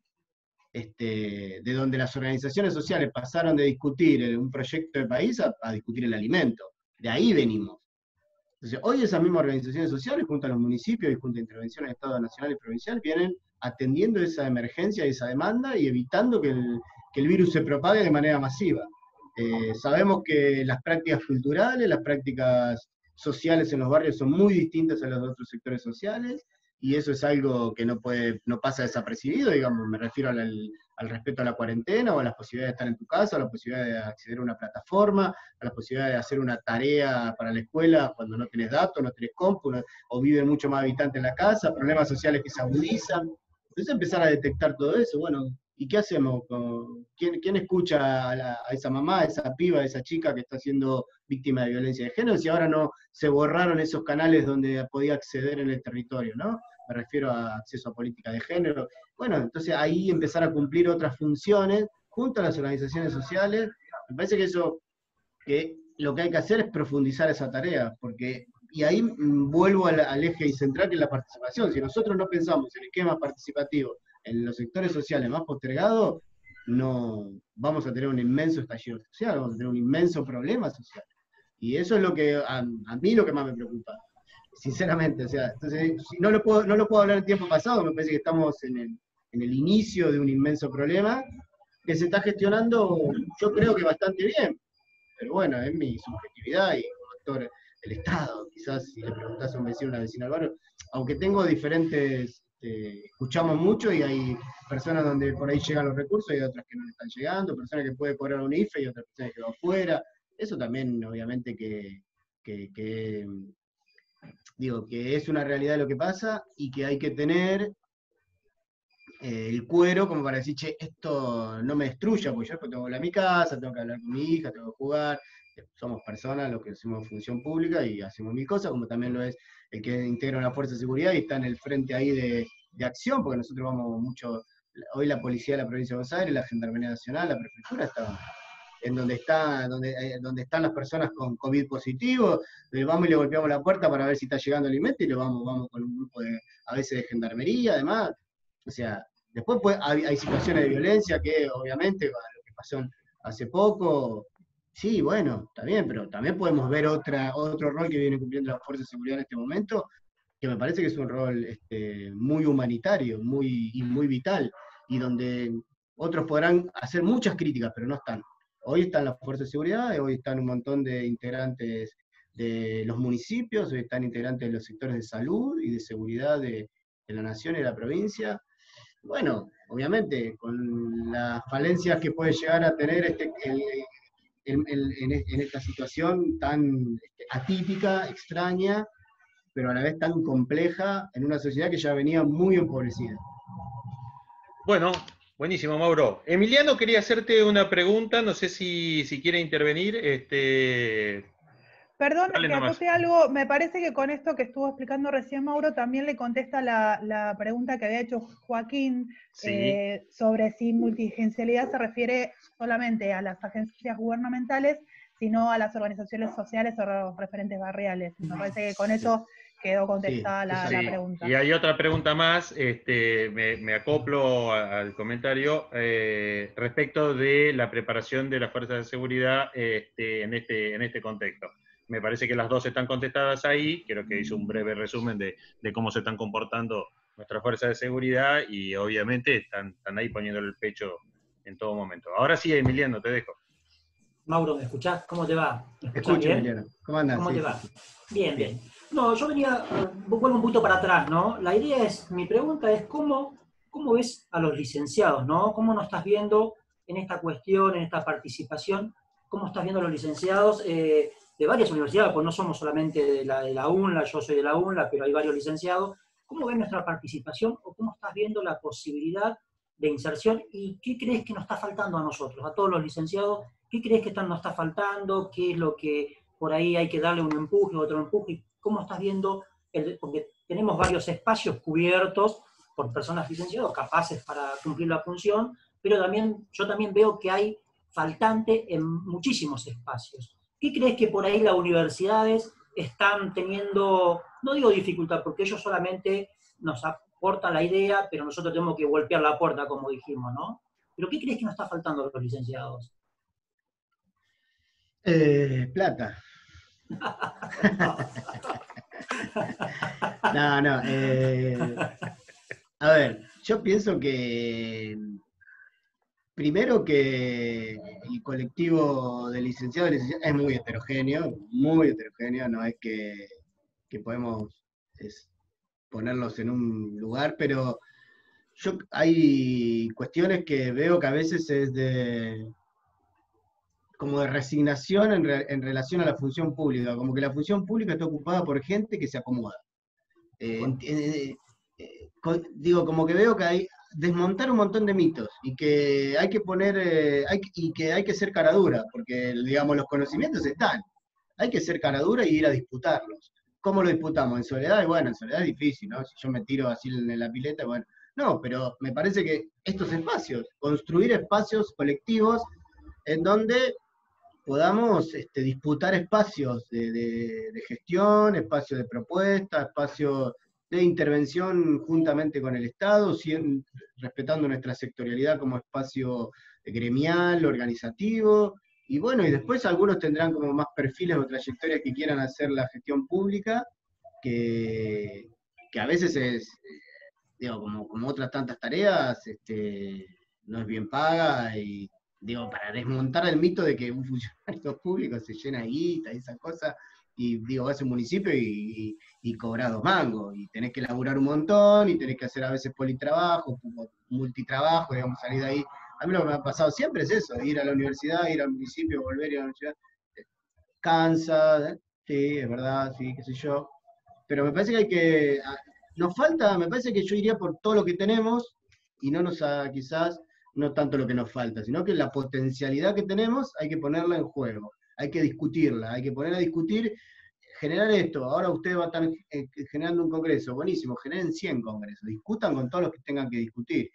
este, de donde las organizaciones sociales pasaron de discutir un proyecto de país a, a discutir el alimento. De ahí venimos. Entonces, hoy esas mismas organizaciones sociales, junto a los municipios y junto a intervenciones de Estado nacional y provincial, vienen atendiendo esa emergencia y esa demanda y evitando que el, que el virus se propague de manera masiva. Eh, sabemos que las prácticas culturales, las prácticas sociales en los barrios son muy distintas a las de otros sectores sociales, y eso es algo que no, puede, no pasa desapercibido, digamos, me refiero al, al respeto a la cuarentena, o a las posibilidades de estar en tu casa, a la posibilidad de acceder a una plataforma, a la posibilidad de hacer una tarea para la escuela cuando no tenés datos, no tenés compu, no, o viven mucho más habitantes en la casa, problemas sociales que se agudizan. Entonces empezar a detectar todo eso, bueno, ¿y qué hacemos? ¿Quién, quién escucha a, la, a esa mamá, a esa piba, a esa chica que está siendo víctima de violencia de género, si ahora no se borraron esos canales donde podía acceder en el territorio, ¿no? Me refiero a acceso a política de género. Bueno, entonces ahí empezar a cumplir otras funciones junto a las organizaciones sociales. Me parece que eso, que lo que hay que hacer es profundizar esa tarea, porque, y ahí vuelvo al, al eje central que es la participación. Si nosotros no pensamos en esquemas participativos en los sectores sociales más postergados, no vamos a tener un inmenso estallido social, vamos a tener un inmenso problema social. Y eso es lo que a, a mí lo que más me preocupa, sinceramente. O sea, entonces, si no lo puedo, no lo puedo hablar en tiempo pasado, me parece que estamos en el, en el inicio de un inmenso problema que se está gestionando, yo creo que bastante bien, pero bueno, es mi subjetividad y como actor del Estado, quizás si le preguntás a un vecino o una vecina del barrio, aunque tengo diferentes, este, escuchamos mucho y hay personas donde por ahí llegan los recursos y hay otras que no le están llegando, personas que pueden cobrar un I F E y otras personas que van afuera, eso también obviamente que, que, que, digo, que es una realidad de lo que pasa y que hay que tener eh, el cuero como para decir, che, esto no me destruya, porque yo después tengo que hablar a mi casa, tengo que hablar con mi hija, tengo que jugar, somos personas los que hacemos función pública y hacemos mil cosas, como también lo es el que integra una fuerza de seguridad y está en el frente ahí de, de acción, porque nosotros vamos mucho hoy la policía de la provincia de Buenos Aires, la Gendarmería Nacional, la prefectura, está en donde, está, donde, eh, donde están las personas con COVID positivo, le vamos y le golpeamos la puerta para ver si está llegando el alimento y le vamos, vamos con un grupo de, a veces de gendarmería, además. O sea, después pues, hay, hay situaciones de violencia que obviamente, lo que pasó hace poco, sí, bueno, está bien, pero también podemos ver otra, otro rol que viene cumpliendo las fuerzas de seguridad en este momento, que me parece que es un rol este, muy humanitario, muy, y muy vital, y donde otros podrán hacer muchas críticas, pero no están. Hoy están las fuerzas de seguridad, hoy están un montón de integrantes de los municipios, hoy están integrantes de los sectores de salud y de seguridad de, de la nación y de la provincia. Bueno, obviamente, con las falencias que puede llegar a tener este, el, el, el, en, en esta situación tan este, atípica, extraña, pero a la vez tan compleja, en una sociedad que ya venía muy empobrecida. Bueno, buenísimo, Mauro. Emiliano quería hacerte una pregunta, no sé si, si quiere intervenir. Este... Perdón, Dale que nomás. acote algo, me parece que con esto que estuvo explicando recién Mauro, también le contesta la, la pregunta que había hecho Joaquín, Sí. eh, sobre si multiagencialidad se refiere solamente a las agencias gubernamentales, sino a las organizaciones sociales o los referentes barriales. Me parece que con eso quedó contestada Sí, la, Sí, la pregunta. y hay otra pregunta más, este, me, me acoplo a- al comentario eh, respecto de la preparación de las fuerzas de seguridad este, en, este, en este contexto. Me parece que las dos están contestadas ahí, creo que hizo un breve resumen de, de cómo se están comportando nuestras fuerzas de seguridad y obviamente están, están ahí poniéndole el pecho en todo momento. Ahora sí, Emiliano, te dejo. Mauro, ¿me escuchás? ¿Cómo te va? ¿Me escuchás Escucho, bien? Emiliano. ¿Cómo andas? ¿Cómo Sí, te va? sí, sí. Bien, bien. No, yo venía, eh, vuelvo un poquito para atrás, ¿no? La idea es, mi pregunta es, ¿cómo, cómo ves a los licenciados, ¿no? ¿Cómo nos estás viendo en esta cuestión, en esta participación? ¿Cómo estás viendo a los licenciados eh, de varias universidades? Pues no somos solamente de la, de la UNLA, yo soy de la UNLA, pero hay varios licenciados. ¿Cómo ves nuestra participación o cómo estás viendo la posibilidad de inserción? ¿Y qué crees que nos está faltando a nosotros, a todos los licenciados? ¿Qué crees que están, nos está faltando? ¿Qué es lo que por ahí hay que darle un empuje, otro empuje? ¿Cómo estás viendo? El, porque tenemos varios espacios cubiertos por personas licenciadas capaces para cumplir la función, pero también yo también veo que hay faltante en muchísimos espacios. ¿Qué crees que por ahí las universidades están teniendo, no digo dificultad, porque ellos solamente nos aportan la idea, pero nosotros tenemos que golpear la puerta, como dijimos, ¿no? ¿Pero qué crees que nos está faltando a los licenciados? Eh, plata. No, no. Eh, a ver, yo pienso que primero que el colectivo de licenciados y licenciadas es muy heterogéneo, muy heterogéneo, no es que, que podemos es, ponerlos en un lugar, pero yo hay cuestiones que veo que a veces es de como de resignación en, re, en relación a la función pública, como que la función pública está ocupada por gente que se acomoda. Eh, eh, eh, con, digo, como que veo que hay desmontar un montón de mitos y que hay que poner, eh, hay, y que hay que ser cara dura, porque digamos los conocimientos están, hay que ser cara dura y ir a disputarlos. ¿Cómo lo disputamos? ¿En soledad? Y bueno, en soledad es difícil, ¿no? Si yo me tiro así en la pileta, bueno, no, pero me parece que estos espacios, construir espacios colectivos en donde podamos este, disputar espacios de, de, de gestión, espacios de propuesta, espacios de intervención juntamente con el Estado, siendo, respetando nuestra sectorialidad como espacio gremial, organizativo, y bueno, y después algunos tendrán como más perfiles o trayectorias que quieran hacer la gestión pública, que, que a veces es, digo, como, como otras tantas tareas, este, no es bien paga, y digo, para desmontar el mito de que un funcionario público se llena de guita y esas cosas, y digo, vas a un municipio y, y, y cobras dos mangos, y tenés que laburar un montón, y tenés que hacer a veces politrabajo, multitrabajo, digamos, salir de ahí. A mí lo que me ha pasado siempre es eso, ir a la universidad, ir al municipio, volver, ir a la universidad. Cansa, sí, es verdad, sí, qué sé yo. Pero me parece que hay que, nos falta, me parece que yo iría por todo lo que tenemos, y no nos ha, quizás, no tanto lo que nos falta, sino que la potencialidad que tenemos hay que ponerla en juego, hay que discutirla, hay que poner a discutir, generar esto. Ahora ustedes van a estar eh, generando un congreso, buenísimo, generen cien congresos, discutan con todos los que tengan que discutir.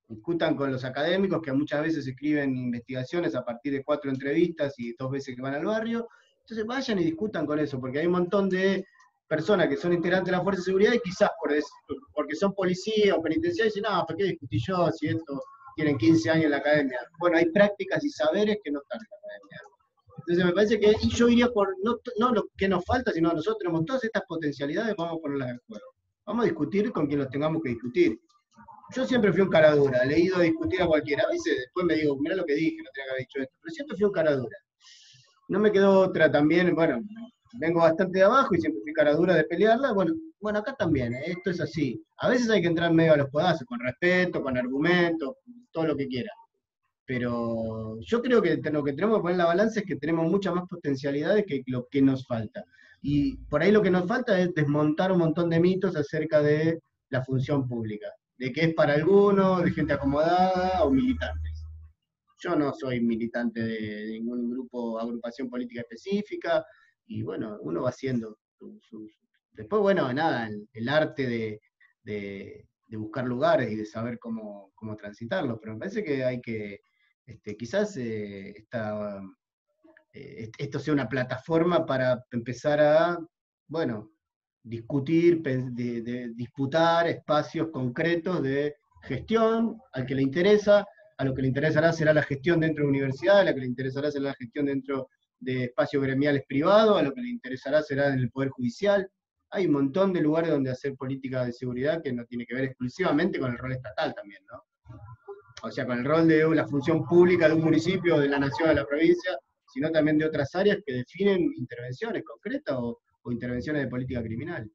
discutan con los académicos que muchas veces escriben investigaciones a partir de cuatro entrevistas y dos veces que van al barrio. Entonces vayan y discutan con eso, porque hay un montón de personas que son integrantes de la Fuerza de Seguridad y quizás por eso, porque son policías o penitenciarios dicen, no, ¿para qué discutí yo si esto tienen quince años en la academia? Bueno, hay prácticas y saberes que no están en la academia. Entonces me parece que, y yo iría por, no, no lo que nos falta, sino nosotros tenemos todas estas potencialidades, vamos a ponerlas en juego. Vamos a discutir con quien los tengamos que discutir. Yo siempre fui un cara dura, le he ido a discutir a cualquiera. A veces después me digo, mirá lo que dije, no tenía que haber dicho esto, pero siempre fui un cara dura. No me quedó otra también, bueno, vengo bastante de abajo y siempre fui cara dura de pelearla. Bueno, bueno acá también, ¿eh? Esto es así. A veces hay que entrar en medio a los codazos, con respeto, con argumentos, todo lo que quiera. Pero yo creo que lo que tenemos que poner en la balanza es que tenemos muchas más potencialidades que lo que nos falta. Y por ahí lo que nos falta es desmontar un montón de mitos acerca de la función pública, de que es para algunos, de gente acomodada o militantes. Yo no soy militante de ningún grupo, agrupación política específica, y bueno, uno va haciendo sus... Su, después, bueno, nada, el, el arte de, de, de buscar lugares y de saber cómo, cómo transitarlos, pero me parece que hay que, este, quizás eh, esta, eh, esto sea una plataforma para empezar a, bueno, discutir, de, de, disputar espacios concretos de gestión al que le interesa. A lo que le interesará será la gestión dentro de la universidad, a lo que le interesará será la gestión dentro de espacios gremiales privados, a lo que le interesará será en el Poder Judicial. Hay un montón de lugares donde hacer política de seguridad que no tiene que ver exclusivamente con el rol estatal también, ¿no? O sea, con el rol de la función pública de un municipio, de la nación, de la provincia, sino también de otras áreas que definen intervenciones concretas o, o intervenciones de política criminal.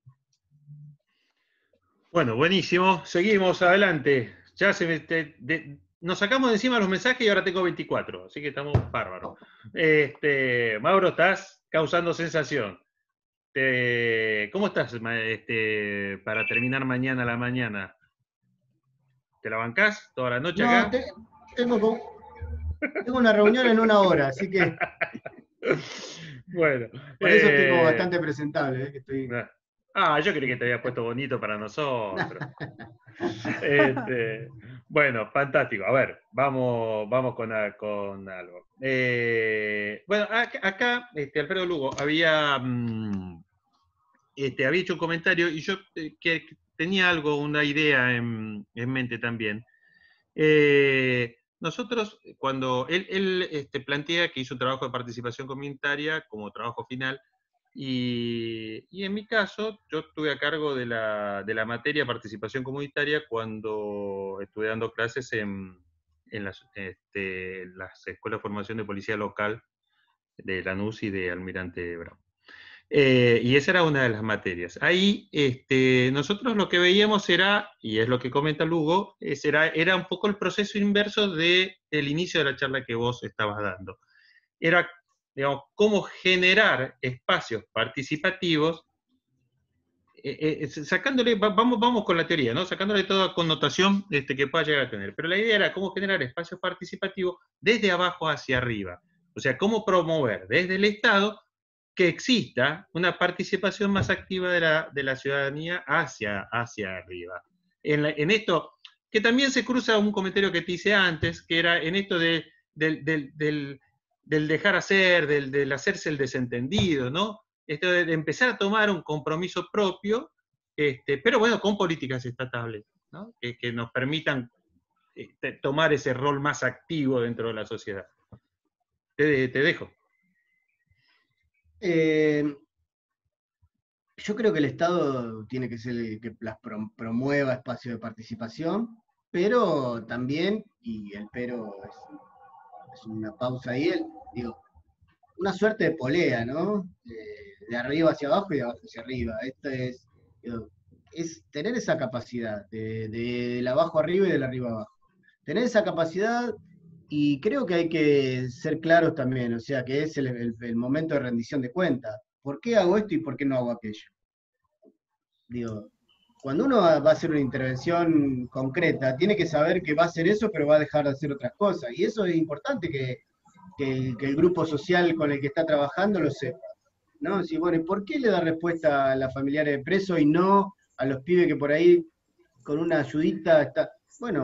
Bueno, buenísimo. Seguimos adelante. Ya se me... Te, de, nos sacamos de encima los mensajes y ahora tengo veinticuatro, así que estamos bárbaros. Este, Mauro, estás causando sensación. Te, ¿Cómo estás este, para terminar mañana a la mañana? ¿Te la bancás toda la noche no, acá? Te, tengo, tengo una reunión en una hora, así que... Bueno. Por eso eh, estoy como bastante presentable. ¿eh? Que estoy... Ah, yo creí que te había puesto bonito para nosotros. Este, bueno, fantástico. A ver, vamos, vamos con, con algo. Eh, bueno, acá, acá este, Alfredo Lugo había, este, había hecho un comentario y yo eh, que tenía algo, una idea en, en mente también. Eh, nosotros, cuando él, él este, plantea que hizo un trabajo de participación comunitaria como trabajo final, Y, y en mi caso, yo estuve a cargo de la, de la materia participación comunitaria cuando estuve dando clases en, en las, este, las escuelas de formación de policía local de Lanús y de Almirante Brown. Eh, y esa era una de las materias. Ahí este, nosotros lo que veíamos era, y es lo que comenta Lugo, es, era, era un poco el proceso inverso del inicio de la charla que vos estabas dando. Era, digamos, cómo generar espacios participativos, eh, eh, sacándole, vamos, vamos con la teoría, ¿no? Sacándole toda connotación este, que pueda llegar a tener. Pero la idea era cómo generar espacios participativos desde abajo hacia arriba. O sea, cómo promover desde el Estado que exista una participación más activa de la, de la ciudadanía hacia, hacia arriba. En, la, en esto, que también se cruza un comentario que te hice antes, que era en esto de, del, del, del del dejar hacer, del, del hacerse el desentendido, ¿no? Esto de, de empezar a tomar un compromiso propio, este, pero bueno, con políticas estatales, ¿no? Que, que nos permitan este, tomar ese rol más activo dentro de la sociedad. Te, te dejo. Eh, yo creo que el Estado tiene que ser el que las promueva espacios de participación, pero también, y el pero es... es una pausa ahí, el, digo, una suerte de polea, ¿no? De, de arriba hacia abajo y de abajo hacia arriba. Esto es, digo, es tener esa capacidad, de, de, del abajo arriba y del arriba abajo. Tener esa capacidad, y creo que hay que ser claros también, o sea, que es el, el, el momento de rendición de cuentas. ¿Por qué hago esto y por qué no hago aquello? Digo, cuando uno va a hacer una intervención concreta, tiene que saber que va a hacer eso, pero va a dejar de hacer otras cosas. Y eso es importante que, que, que el grupo social con el que está trabajando lo sepa, ¿no? Si, bueno, ¿por qué le da respuesta a las familiares de presos y no a los pibes que por ahí con una ayudita está? Bueno,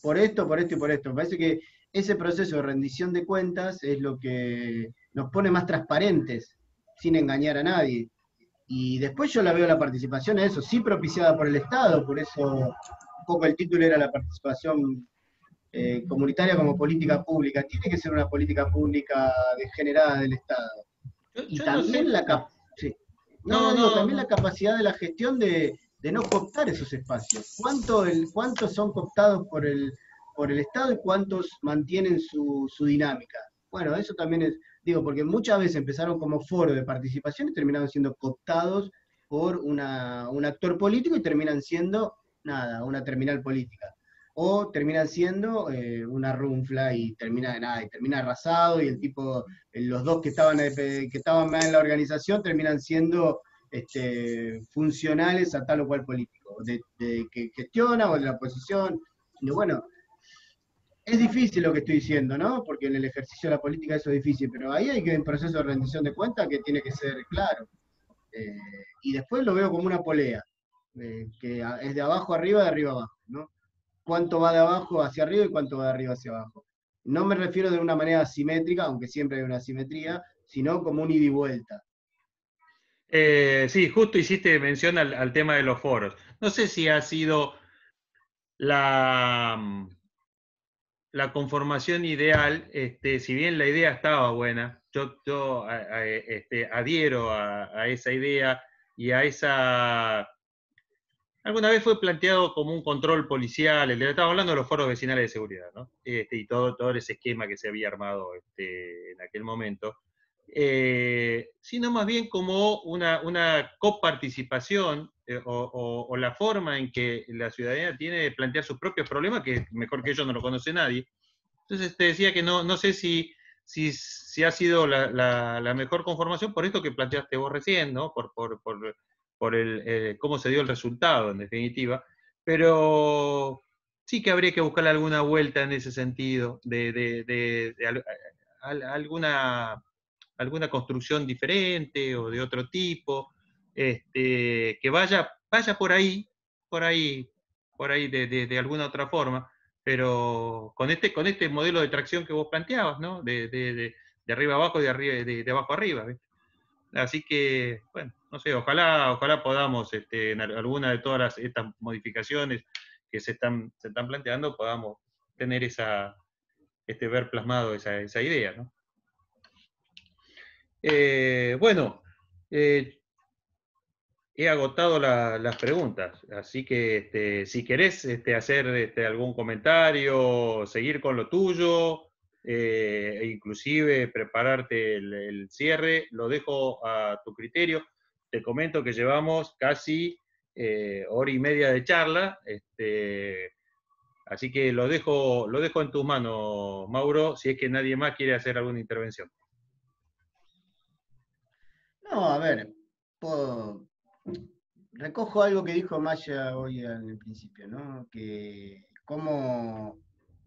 por esto, por esto y por esto. Me parece que ese proceso de rendición de cuentas es lo que nos pone más transparentes, sin engañar a nadie. Y después yo la veo la participación en eso, sí propiciada por el Estado, por eso un poco el título era la participación eh, comunitaria como política pública. Tiene que ser una política pública generada del Estado. Yo, Y yo también no sé. la cap sí. no, No, no, digo, no, también no. la capacidad de la gestión de, de no cooptar esos espacios. ¿Cuánto el, ¿Cuántos son cooptados por el, por el Estado y cuántos mantienen su, su dinámica? Bueno, eso también es, digo, porque muchas veces empezaron como foro de participación y terminaron siendo cooptados por una, un actor político y terminan siendo, nada, una terminal política. O terminan siendo eh, una runfla y termina, nada, y termina arrasado y el tipo, los dos que estaban, eh, que estaban más en la organización terminan siendo este, funcionales a tal o cual político, de, de que gestiona o de la oposición. Y bueno, es difícil lo que estoy diciendo, ¿no? Porque en el ejercicio de la política eso es difícil, pero ahí hay que un proceso de rendición de cuentas que tiene que ser claro. Eh, y después lo veo como una polea, eh, que es de abajo arriba, de arriba abajo, ¿no? Cuánto va de abajo hacia arriba y cuánto va de arriba hacia abajo. No me refiero de una manera asimétrica, aunque siempre hay una asimetría, sino como un ida y vuelta. Eh, sí, justo hiciste mención al, al tema de los foros. No sé si ha sido la, la conformación ideal, este, si bien la idea estaba buena, yo, yo a, a, este, adhiero a, a esa idea y a esa... Alguna vez fue planteado como un control policial, el, estaba hablando de los foros vecinales de seguridad, ¿no? Este, y todo, todo ese esquema que se había armado este, en aquel momento. Eh, sino más bien como una, una coparticipación eh, o, o, o la forma en que la ciudadanía tiene de plantear sus propios problemas, que mejor que ellos no lo conoce nadie. Entonces te decía que no, no sé si, si, si ha sido la, la, la mejor conformación por esto que planteaste vos recién, ¿no? Por, por, por, por el, eh, cómo se dio el resultado, en definitiva. Pero sí que habría que buscarle alguna vuelta en ese sentido, de, de, de, de, de a, a, alguna, alguna construcción diferente o de otro tipo, este, que vaya, vaya por ahí, por ahí, por ahí de, de, de alguna otra forma, pero con este, con este modelo de tracción que vos planteabas, ¿no? De, de, de, de arriba abajo y de, arriba, de, de abajo arriba, ¿ves? Así que, bueno, no sé, ojalá, ojalá podamos, este, en alguna de todas las, estas modificaciones que se están, se están planteando, podamos tener esa, este, ver plasmado esa, esa idea, ¿no? Eh, bueno, eh, he agotado la, las preguntas, así que este, si querés este, hacer este, algún comentario, seguir con lo tuyo, eh, e inclusive prepararte el, el cierre, lo dejo a tu criterio. Te comento que llevamos casi eh, hora y media de charla, este, así que lo dejo, lo dejo en tus manos, Mauro, si es que nadie más quiere hacer alguna intervención. No, a ver, puedo... recojo algo que dijo Maya hoy al principio, ¿no? Que cómo,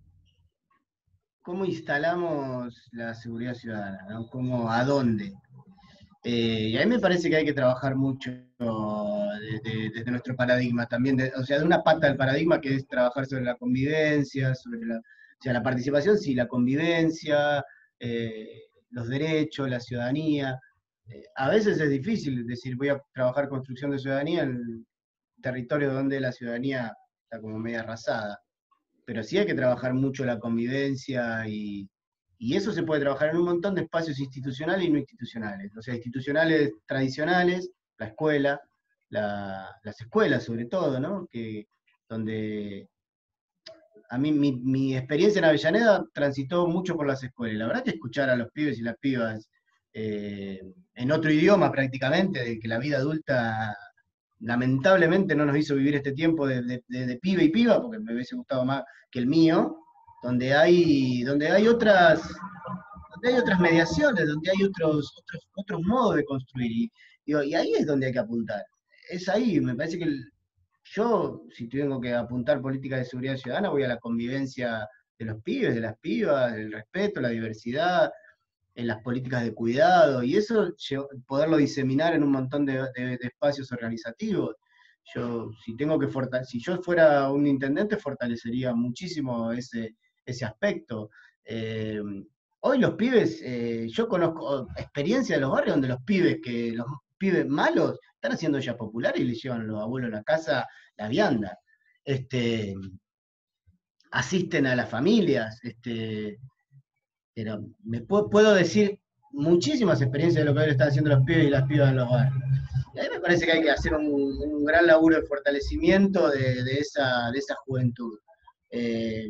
cómo instalamos la seguridad ciudadana, ¿no? Cómo, a dónde. Eh, y a mí me parece que hay que trabajar mucho desde, desde nuestro paradigma también, de, o sea, de una pata del paradigma que es trabajar sobre la convivencia, sobre la, o sea, la participación, sí, la convivencia, eh, los derechos, la ciudadanía. Eh, a veces es difícil decir, voy a trabajar construcción de ciudadanía en territorio donde la ciudadanía está como media arrasada, pero sí hay que trabajar mucho la convivencia y y eso se puede trabajar en un montón de espacios institucionales y no institucionales. O sea, institucionales tradicionales, la escuela, la, las escuelas sobre todo, ¿no? Que, donde a mí mi, mi experiencia en Avellaneda transitó mucho por las escuelas. La verdad que escuchar a los pibes y las pibas eh, en otro idioma prácticamente, de que la vida adulta lamentablemente no nos hizo vivir este tiempo de, de, de, de pibe y piba, porque me hubiese gustado más que el mío, donde hay, donde hay otras, donde hay otras mediaciones, donde hay otros, otros, otros modos de construir. Y, digo, y ahí es donde hay que apuntar. Es ahí, me parece que el, yo, si tengo que apuntar política de seguridad ciudadana, voy a la convivencia de los pibes, de las pibas, el respeto, la diversidad, en las políticas de cuidado, y eso poderlo diseminar en un montón de, de, de espacios organizativos. Yo, si tengo que fortale- si yo fuera un intendente, fortalecería muchísimo ese, ese aspecto. Eh, hoy los pibes, eh, yo conozco experiencias de los barrios donde los pibes, que los pibes malos, están haciendo ollas populares y le llevan a los abuelos a la casa la vianda. Este, asisten a las familias, este, pero me puedo, puedo decir muchísimas experiencias de lo que hoy están haciendo los pibes y las pibas en los barrios. Y a mí me parece que hay que hacer un, un gran laburo de fortalecimiento de, de, esa, de esa juventud. Eh,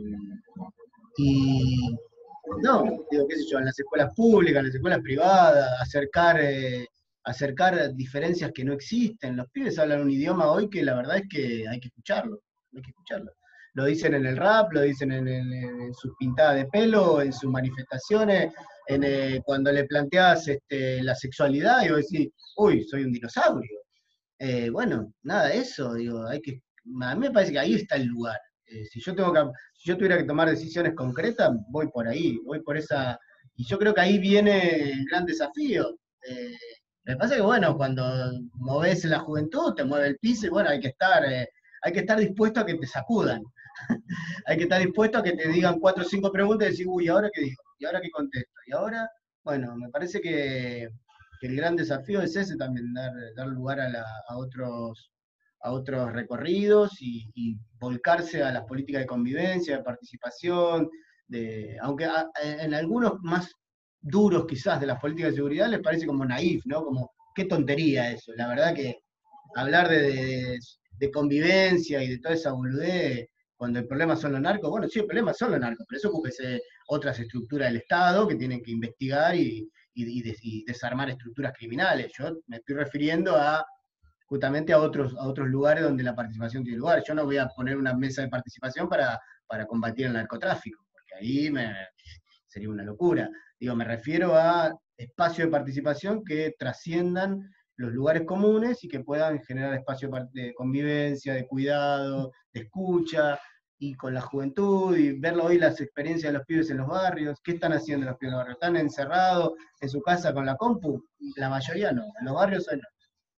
y no, digo, qué sé yo, en las escuelas públicas, en las escuelas privadas, acercar, eh, acercar diferencias que no existen. Los pibes hablan un idioma hoy que la verdad es que hay que escucharlo, hay que escucharlo. Lo dicen en el rap, lo dicen en, en, en sus pintadas de pelo, en sus manifestaciones, en, eh, cuando le planteas este, la sexualidad y vos decís, uy, soy un dinosaurio. Eh, bueno, nada, eso, digo, hay que, a mí me parece que ahí está el lugar. Eh, si yo tengo que, si yo tuviera que tomar decisiones concretas, voy por ahí, voy por esa, y yo creo que ahí viene el gran desafío. Eh, me pasa que bueno, cuando moves la juventud, te mueve el piso y bueno, hay que estar, eh, hay que estar dispuesto a que te sacudan. Hay que estar dispuesto a que te digan cuatro o cinco preguntas y decir, uy, ¿y ahora qué digo? ¿Y ahora qué contesto? Y ahora, bueno, me parece que, que el gran desafío es ese también, dar, dar lugar a, la, a, otros, a otros recorridos y, y volcarse a las políticas de convivencia, de participación, de, aunque a, en algunos más duros quizás de las políticas de seguridad les parece como naif, ¿no? Como, qué tontería eso. La verdad que hablar de, de, de convivencia y de toda esa boludez cuando el problema son los narcos, bueno, sí, el problema son los narcos, pero eso ocúpese otras estructuras del Estado que tienen que investigar y, y, y, des, y desarmar estructuras criminales. Yo me estoy refiriendo a justamente a otros, a otros lugares donde la participación tiene lugar. Yo no voy a poner una mesa de participación para, para combatir el narcotráfico, porque ahí me, sería una locura. Digo, me refiero a espacios de participación que trasciendan los lugares comunes y que puedan generar espacios de convivencia, de cuidado, de escucha, y con la juventud, y ver hoy las experiencias de los pibes en los barrios. ¿Qué están haciendo los pibes en los barrios? ¿Están encerrados en su casa con la compu? La mayoría no, en los barrios hoy no.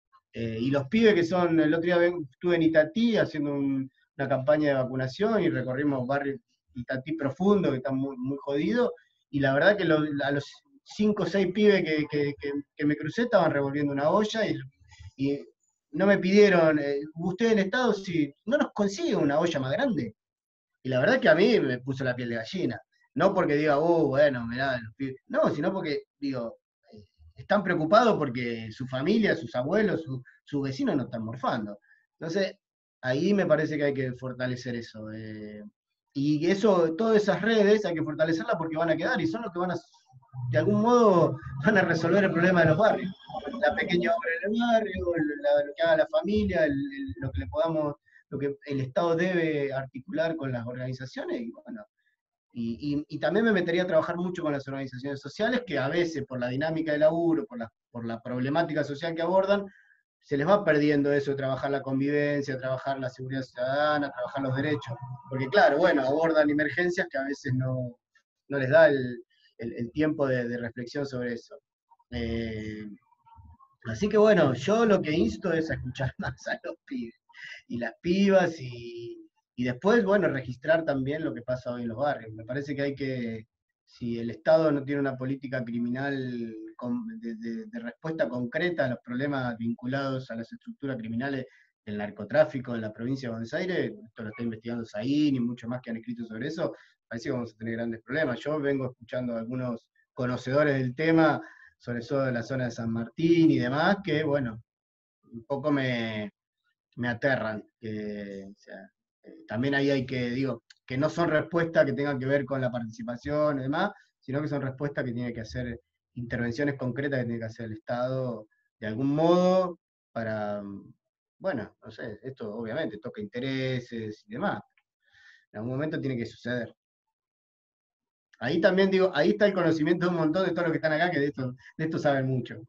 Eh, y los pibes que son, el otro día estuve en Itatí haciendo un, una campaña de vacunación y recorrimos barrios Itatí profundo, que están muy, muy jodidos, y la verdad que lo, a los cinco o seis pibes que, que, que, que me crucé estaban revolviendo una olla y, y no me pidieron, eh, ¿usted en Estado si no nos consigue una olla más grande? Y la verdad que a mí me puso la piel de gallina. No porque diga, oh, bueno, mirá, los pibes. No, sino porque, digo, eh, están preocupados porque su familia, sus abuelos, sus su vecinos no están morfando. Entonces, ahí me parece que hay que fortalecer eso. Eh, y eso, todas esas redes hay que fortalecerlas porque van a quedar y son los que van a, de algún modo, van a resolver el problema de los barrios. La pequeña obra en el barrio, la, lo que haga la familia, el, el, lo que le podamos, lo que el Estado debe articular con las organizaciones, y bueno, y, y, y también me metería a trabajar mucho con las organizaciones sociales, que a veces por la dinámica de laburo, por la, por la problemática social que abordan, se les va perdiendo eso de trabajar la convivencia, trabajar la seguridad ciudadana, trabajar los derechos. Porque claro, bueno, abordan emergencias que a veces no, no les da el, el, el tiempo de, de reflexión sobre eso. Eh, así que bueno, yo lo que insto es a escuchar más a los pibes y las pibas y, y después, bueno, registrar también lo que pasa hoy en los barrios. Me parece que hay que, si el Estado no tiene una política criminal de, de, de respuesta concreta a los problemas vinculados a las estructuras criminales del narcotráfico en la provincia de Buenos Aires, esto lo está investigando Saín y muchos más que han escrito sobre eso, parece que vamos a tener grandes problemas. Yo vengo escuchando a algunos conocedores del tema, sobre todo de la zona de San Martín y demás, que bueno, un poco me, me aterran. Que, o sea, eh, también ahí hay que, digo, que no son respuestas que tengan que ver con la participación y demás, sino que son respuestas que tienen que hacer intervenciones concretas que tiene que hacer el Estado de algún modo para, bueno, no sé, esto obviamente toca intereses y demás. En algún momento tiene que suceder. Ahí también digo, ahí está el conocimiento de un montón de todos los que están acá, que de esto, de esto saben mucho.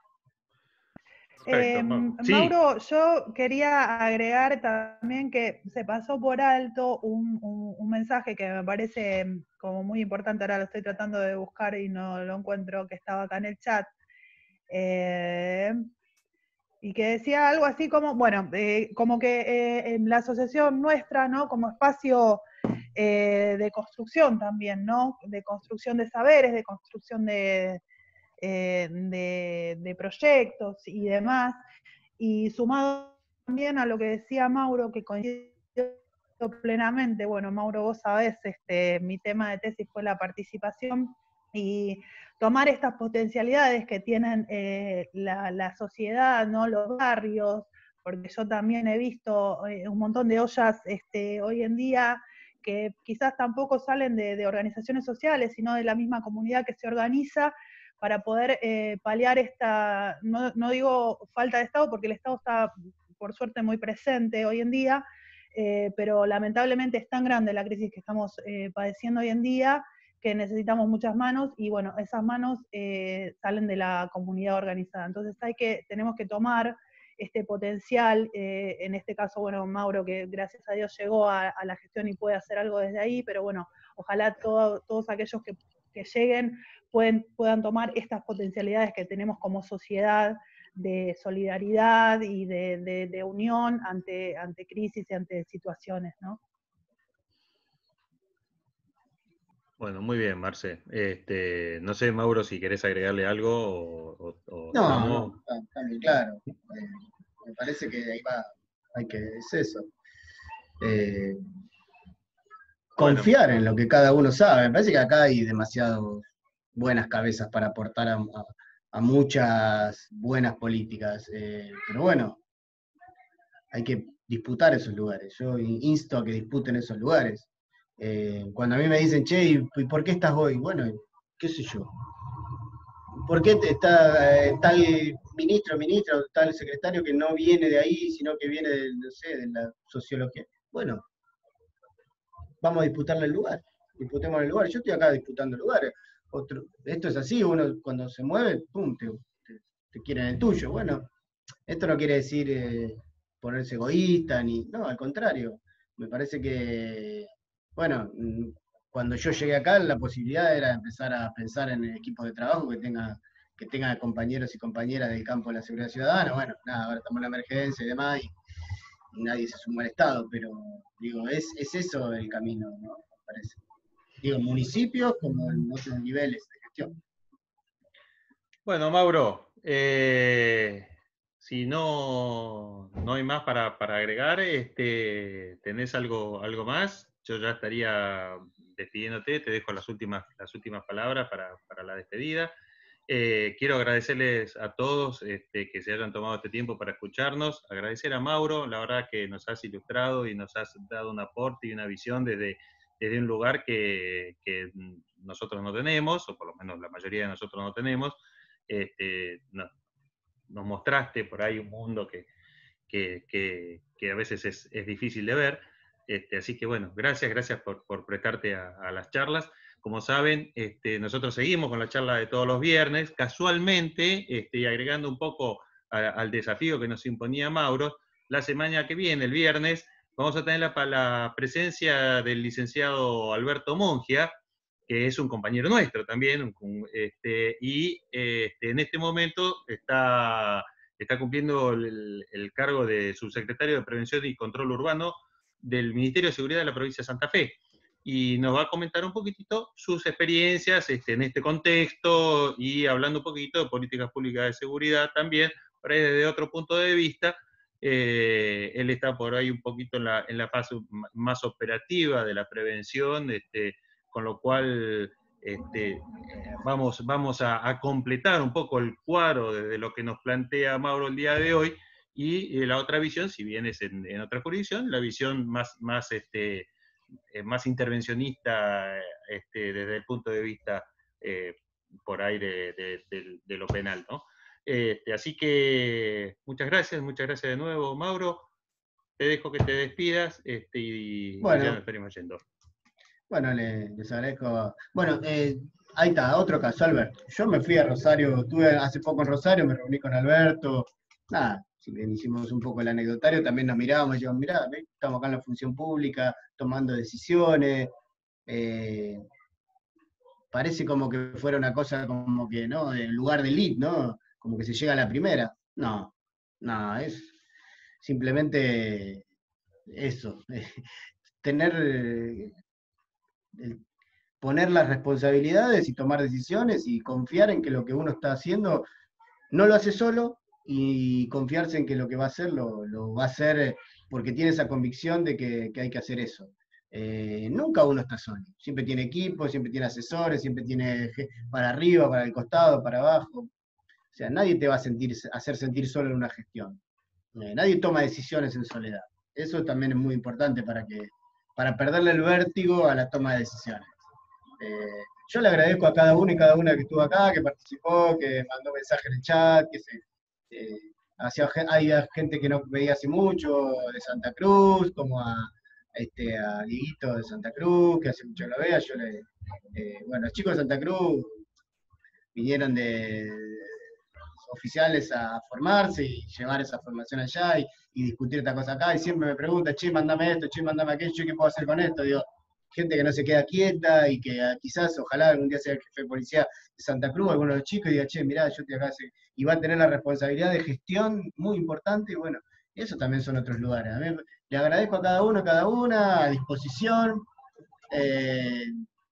Eh, sí. Mauro, yo quería agregar también que se pasó por alto un, un, un mensaje que me parece como muy importante, ahora lo estoy tratando de buscar y no lo encuentro, que estaba acá en el chat. Eh, y que decía algo así como, bueno, eh, como que eh, en la asociación nuestra, ¿no? Como espacio eh, de construcción también, ¿no? De construcción de saberes, de construcción de, eh, de, de proyectos y demás, y sumado también a lo que decía Mauro, que coincido plenamente, bueno, Mauro, vos sabés, este, mi tema de tesis fue la participación, y tomar estas potencialidades que tienen eh, la, la sociedad, ¿no? Los barrios, porque yo también he visto eh, un montón de ollas este, hoy en día que quizás tampoco salen de, de organizaciones sociales, sino de la misma comunidad que se organiza para poder eh, paliar esta, no, no digo falta de Estado, porque el Estado está, por suerte, muy presente hoy en día, eh, pero lamentablemente es tan grande la crisis que estamos eh, padeciendo hoy en día, que necesitamos muchas manos, y bueno, esas manos eh, salen de la comunidad organizada. Entonces hay que, tenemos que tomar este potencial, eh, en este caso, bueno, Mauro, que gracias a Dios llegó a, a la gestión y puede hacer algo desde ahí, pero bueno, ojalá todo, todos aquellos que, que lleguen pueden, puedan tomar estas potencialidades que tenemos como sociedad de solidaridad y de, de, de unión ante, ante crisis y ante situaciones, ¿no? Bueno, muy bien, Marce. Este, no sé, Mauro, si querés agregarle algo o, o- o No, estamos. no, está, está bien claro. Eh, me parece que ahí va, hay que, es eso. Eh, Bueno, confiar en lo que cada uno sabe. Me parece que acá hay demasiadas buenas cabezas para aportar a, a- a muchas buenas políticas. Eh, pero bueno, hay que disputar esos lugares. Yo insto a que disputen esos lugares. Eh, cuando a mí me dicen, che, ¿y y por qué estás hoy? Bueno, qué sé yo. ¿Por qué te- está eh, tal ministro, ministro, tal secretario que no viene de ahí, sino que viene de, no sé, de la sociología? Bueno, vamos a disputarle el lugar. Disputemos el lugar. Yo estoy acá disputando lugares. Otro, esto es así, uno cuando se mueve, pum, te, te, te quieren el tuyo. Bueno, esto no quiere decir eh, ponerse egoísta, ni. No, al contrario. Me parece que, bueno, mm, cuando yo llegué acá, la posibilidad era empezar a pensar en equipos de trabajo que tenga, que tenga compañeros y compañeras del campo de la seguridad ciudadana. Bueno, nada, ahora estamos en la emergencia y demás, y, y nadie se sumó al Estado, pero digo, es, es eso el camino, ¿no? Me parece. Digo, en municipios como en otros niveles de gestión. bueno, Mauro, eh, si no, no hay más para, para agregar, este, ¿tenés algo, algo más? Yo ya estaría despidiéndote, te dejo las últimas, las últimas palabras para, para la despedida. Eh, quiero agradecerles a todos este, que se hayan tomado este tiempo para escucharnos, agradecer a Mauro, la verdad que nos has ilustrado y nos has dado un aporte y una visión desde, desde un lugar que, que nosotros no tenemos, o por lo menos la mayoría de nosotros no tenemos. Este, no, nos mostraste por ahí un mundo que, que, que, que a veces es, es, difícil de ver. Este, así que bueno, gracias, gracias por, por prestarte a, a, las charlas. Como saben, este, nosotros seguimos con la charla de todos los viernes, casualmente, este, y agregando un poco a, al desafío que nos imponía Mauro, la semana que viene, el viernes, vamos a tener la, la presencia del licenciado Alberto Mongia, que es un compañero nuestro también, un, este, y este, en este momento está, está cumpliendo el, el cargo de subsecretario de Prevención y Control Urbano del Ministerio de Seguridad de la provincia de Santa Fe. Y nos va a comentar un poquitito sus experiencias este, en este contexto y hablando un poquito de políticas públicas de seguridad también, por ahí desde otro punto de vista. Eh, él está por ahí un poquito en la, en la fase más operativa de la prevención, este, con lo cual este, vamos, vamos a, a completar un poco el cuadro de, de lo que nos plantea Mauro el día de hoy, y eh, la otra visión, si bien es en, en otra jurisdicción, la visión más, más, este, eh, más intervencionista este, desde el punto de vista eh, por ahí de, de, de, de lo penal, ¿no? Este, así que muchas gracias, muchas gracias de nuevo, Mauro. Te dejo que te despidas este, y, bueno, y ya nos estaremos yendo. Bueno, les, les agradezco. Bueno, eh, ahí está, otro caso, Alberto. Yo me fui a Rosario, estuve hace poco en Rosario, me reuní con Alberto. Nada, si bien hicimos un poco el anecdotario, también nos mirábamos y dijimos, mirá, estamos acá en la función pública, tomando decisiones. Eh, parece como que fuera una cosa como que, ¿no? En lugar del lead, ¿no? Como que se llega a la primera. No, No, es simplemente eso, tener, eh, el- poner las responsabilidades y tomar decisiones y confiar en que lo que uno está haciendo no lo hace solo y confiarse en que lo que va a hacer lo, lo va a hacer eh, porque tiene esa convicción de que, que hay que hacer eso. Eh, nunca uno está solo, siempre tiene equipo, siempre tiene asesores, siempre tiene je- para arriba, para el costado, para abajo. O sea, nadie te va a sentir, hacer sentir solo en una gestión. Eh, nadie toma decisiones en soledad. Eso también es muy importante para, que, para perderle el vértigo a la toma de decisiones. Eh, yo le agradezco a cada uno y cada una que estuvo acá, que participó, que mandó mensaje en el chat, que se, eh, hacia, hay gente que no veía hace mucho, de Santa Cruz, como a, este, a Dieguito de Santa Cruz, que hace mucho que lo vea. Yo le, eh, bueno, los chicos de Santa Cruz vinieron de oficiales a formarse y llevar esa formación allá y, y discutir esta cosa acá, y siempre me pregunta, che, mandame esto, che, mandame aquello, ¿qué puedo hacer con esto? Digo, gente que no se queda quieta y que uh, quizás, ojalá algún día sea el jefe de policía de Santa Cruz, alguno de los chicos, y diga, che, mirá, yo estoy acá, y va a tener la responsabilidad de gestión muy importante, y bueno, eso también son otros lugares. A mí le agradezco a cada uno, a cada una, a disposición. Eh,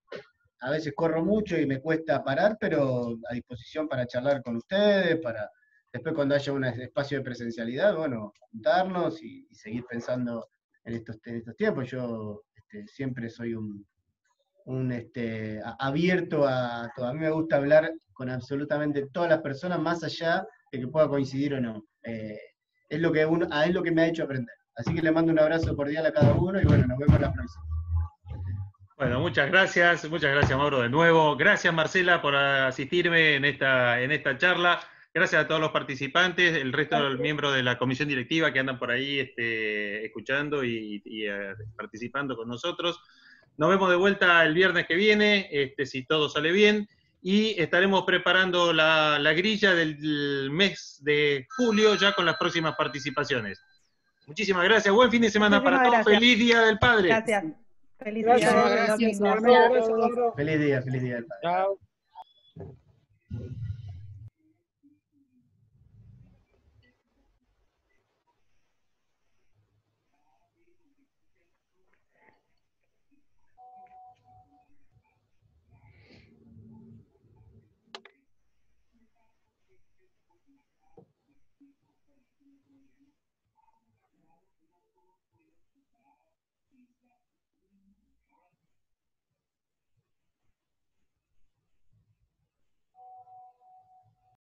a veces corro mucho y me cuesta parar, pero a disposición para charlar con ustedes, para después cuando haya un espacio de presencialidad, bueno, juntarnos y, y seguir pensando en estos, en estos tiempos. Yo este, siempre soy un, un este, a, abierto a todo. A mí me gusta hablar con absolutamente todas las personas, más allá de que pueda coincidir o no. Eh, es, lo que uno, es lo que me ha hecho aprender. Así que le mando un abrazo cordial a cada uno y bueno, nos vemos la próxima. Bueno, muchas gracias, muchas gracias Mauro de nuevo. Gracias Marcela por asistirme en esta, en esta charla. Gracias a todos los participantes, el resto de los miembros de la comisión directiva que andan por ahí este, escuchando y, y uh, participando con nosotros. Nos vemos de vuelta el viernes que viene, este, si todo sale bien, y estaremos preparando la, la grilla del mes de julio ya con las próximas participaciones. Muchísimas gracias, buen fin de semana Muchísimas para todos, gracias. feliz Día del Padre. Gracias. Feliz Gracias, día del gracias, domingo. Mauro, gracias, Mauro. Feliz día, feliz día del padre. Chao.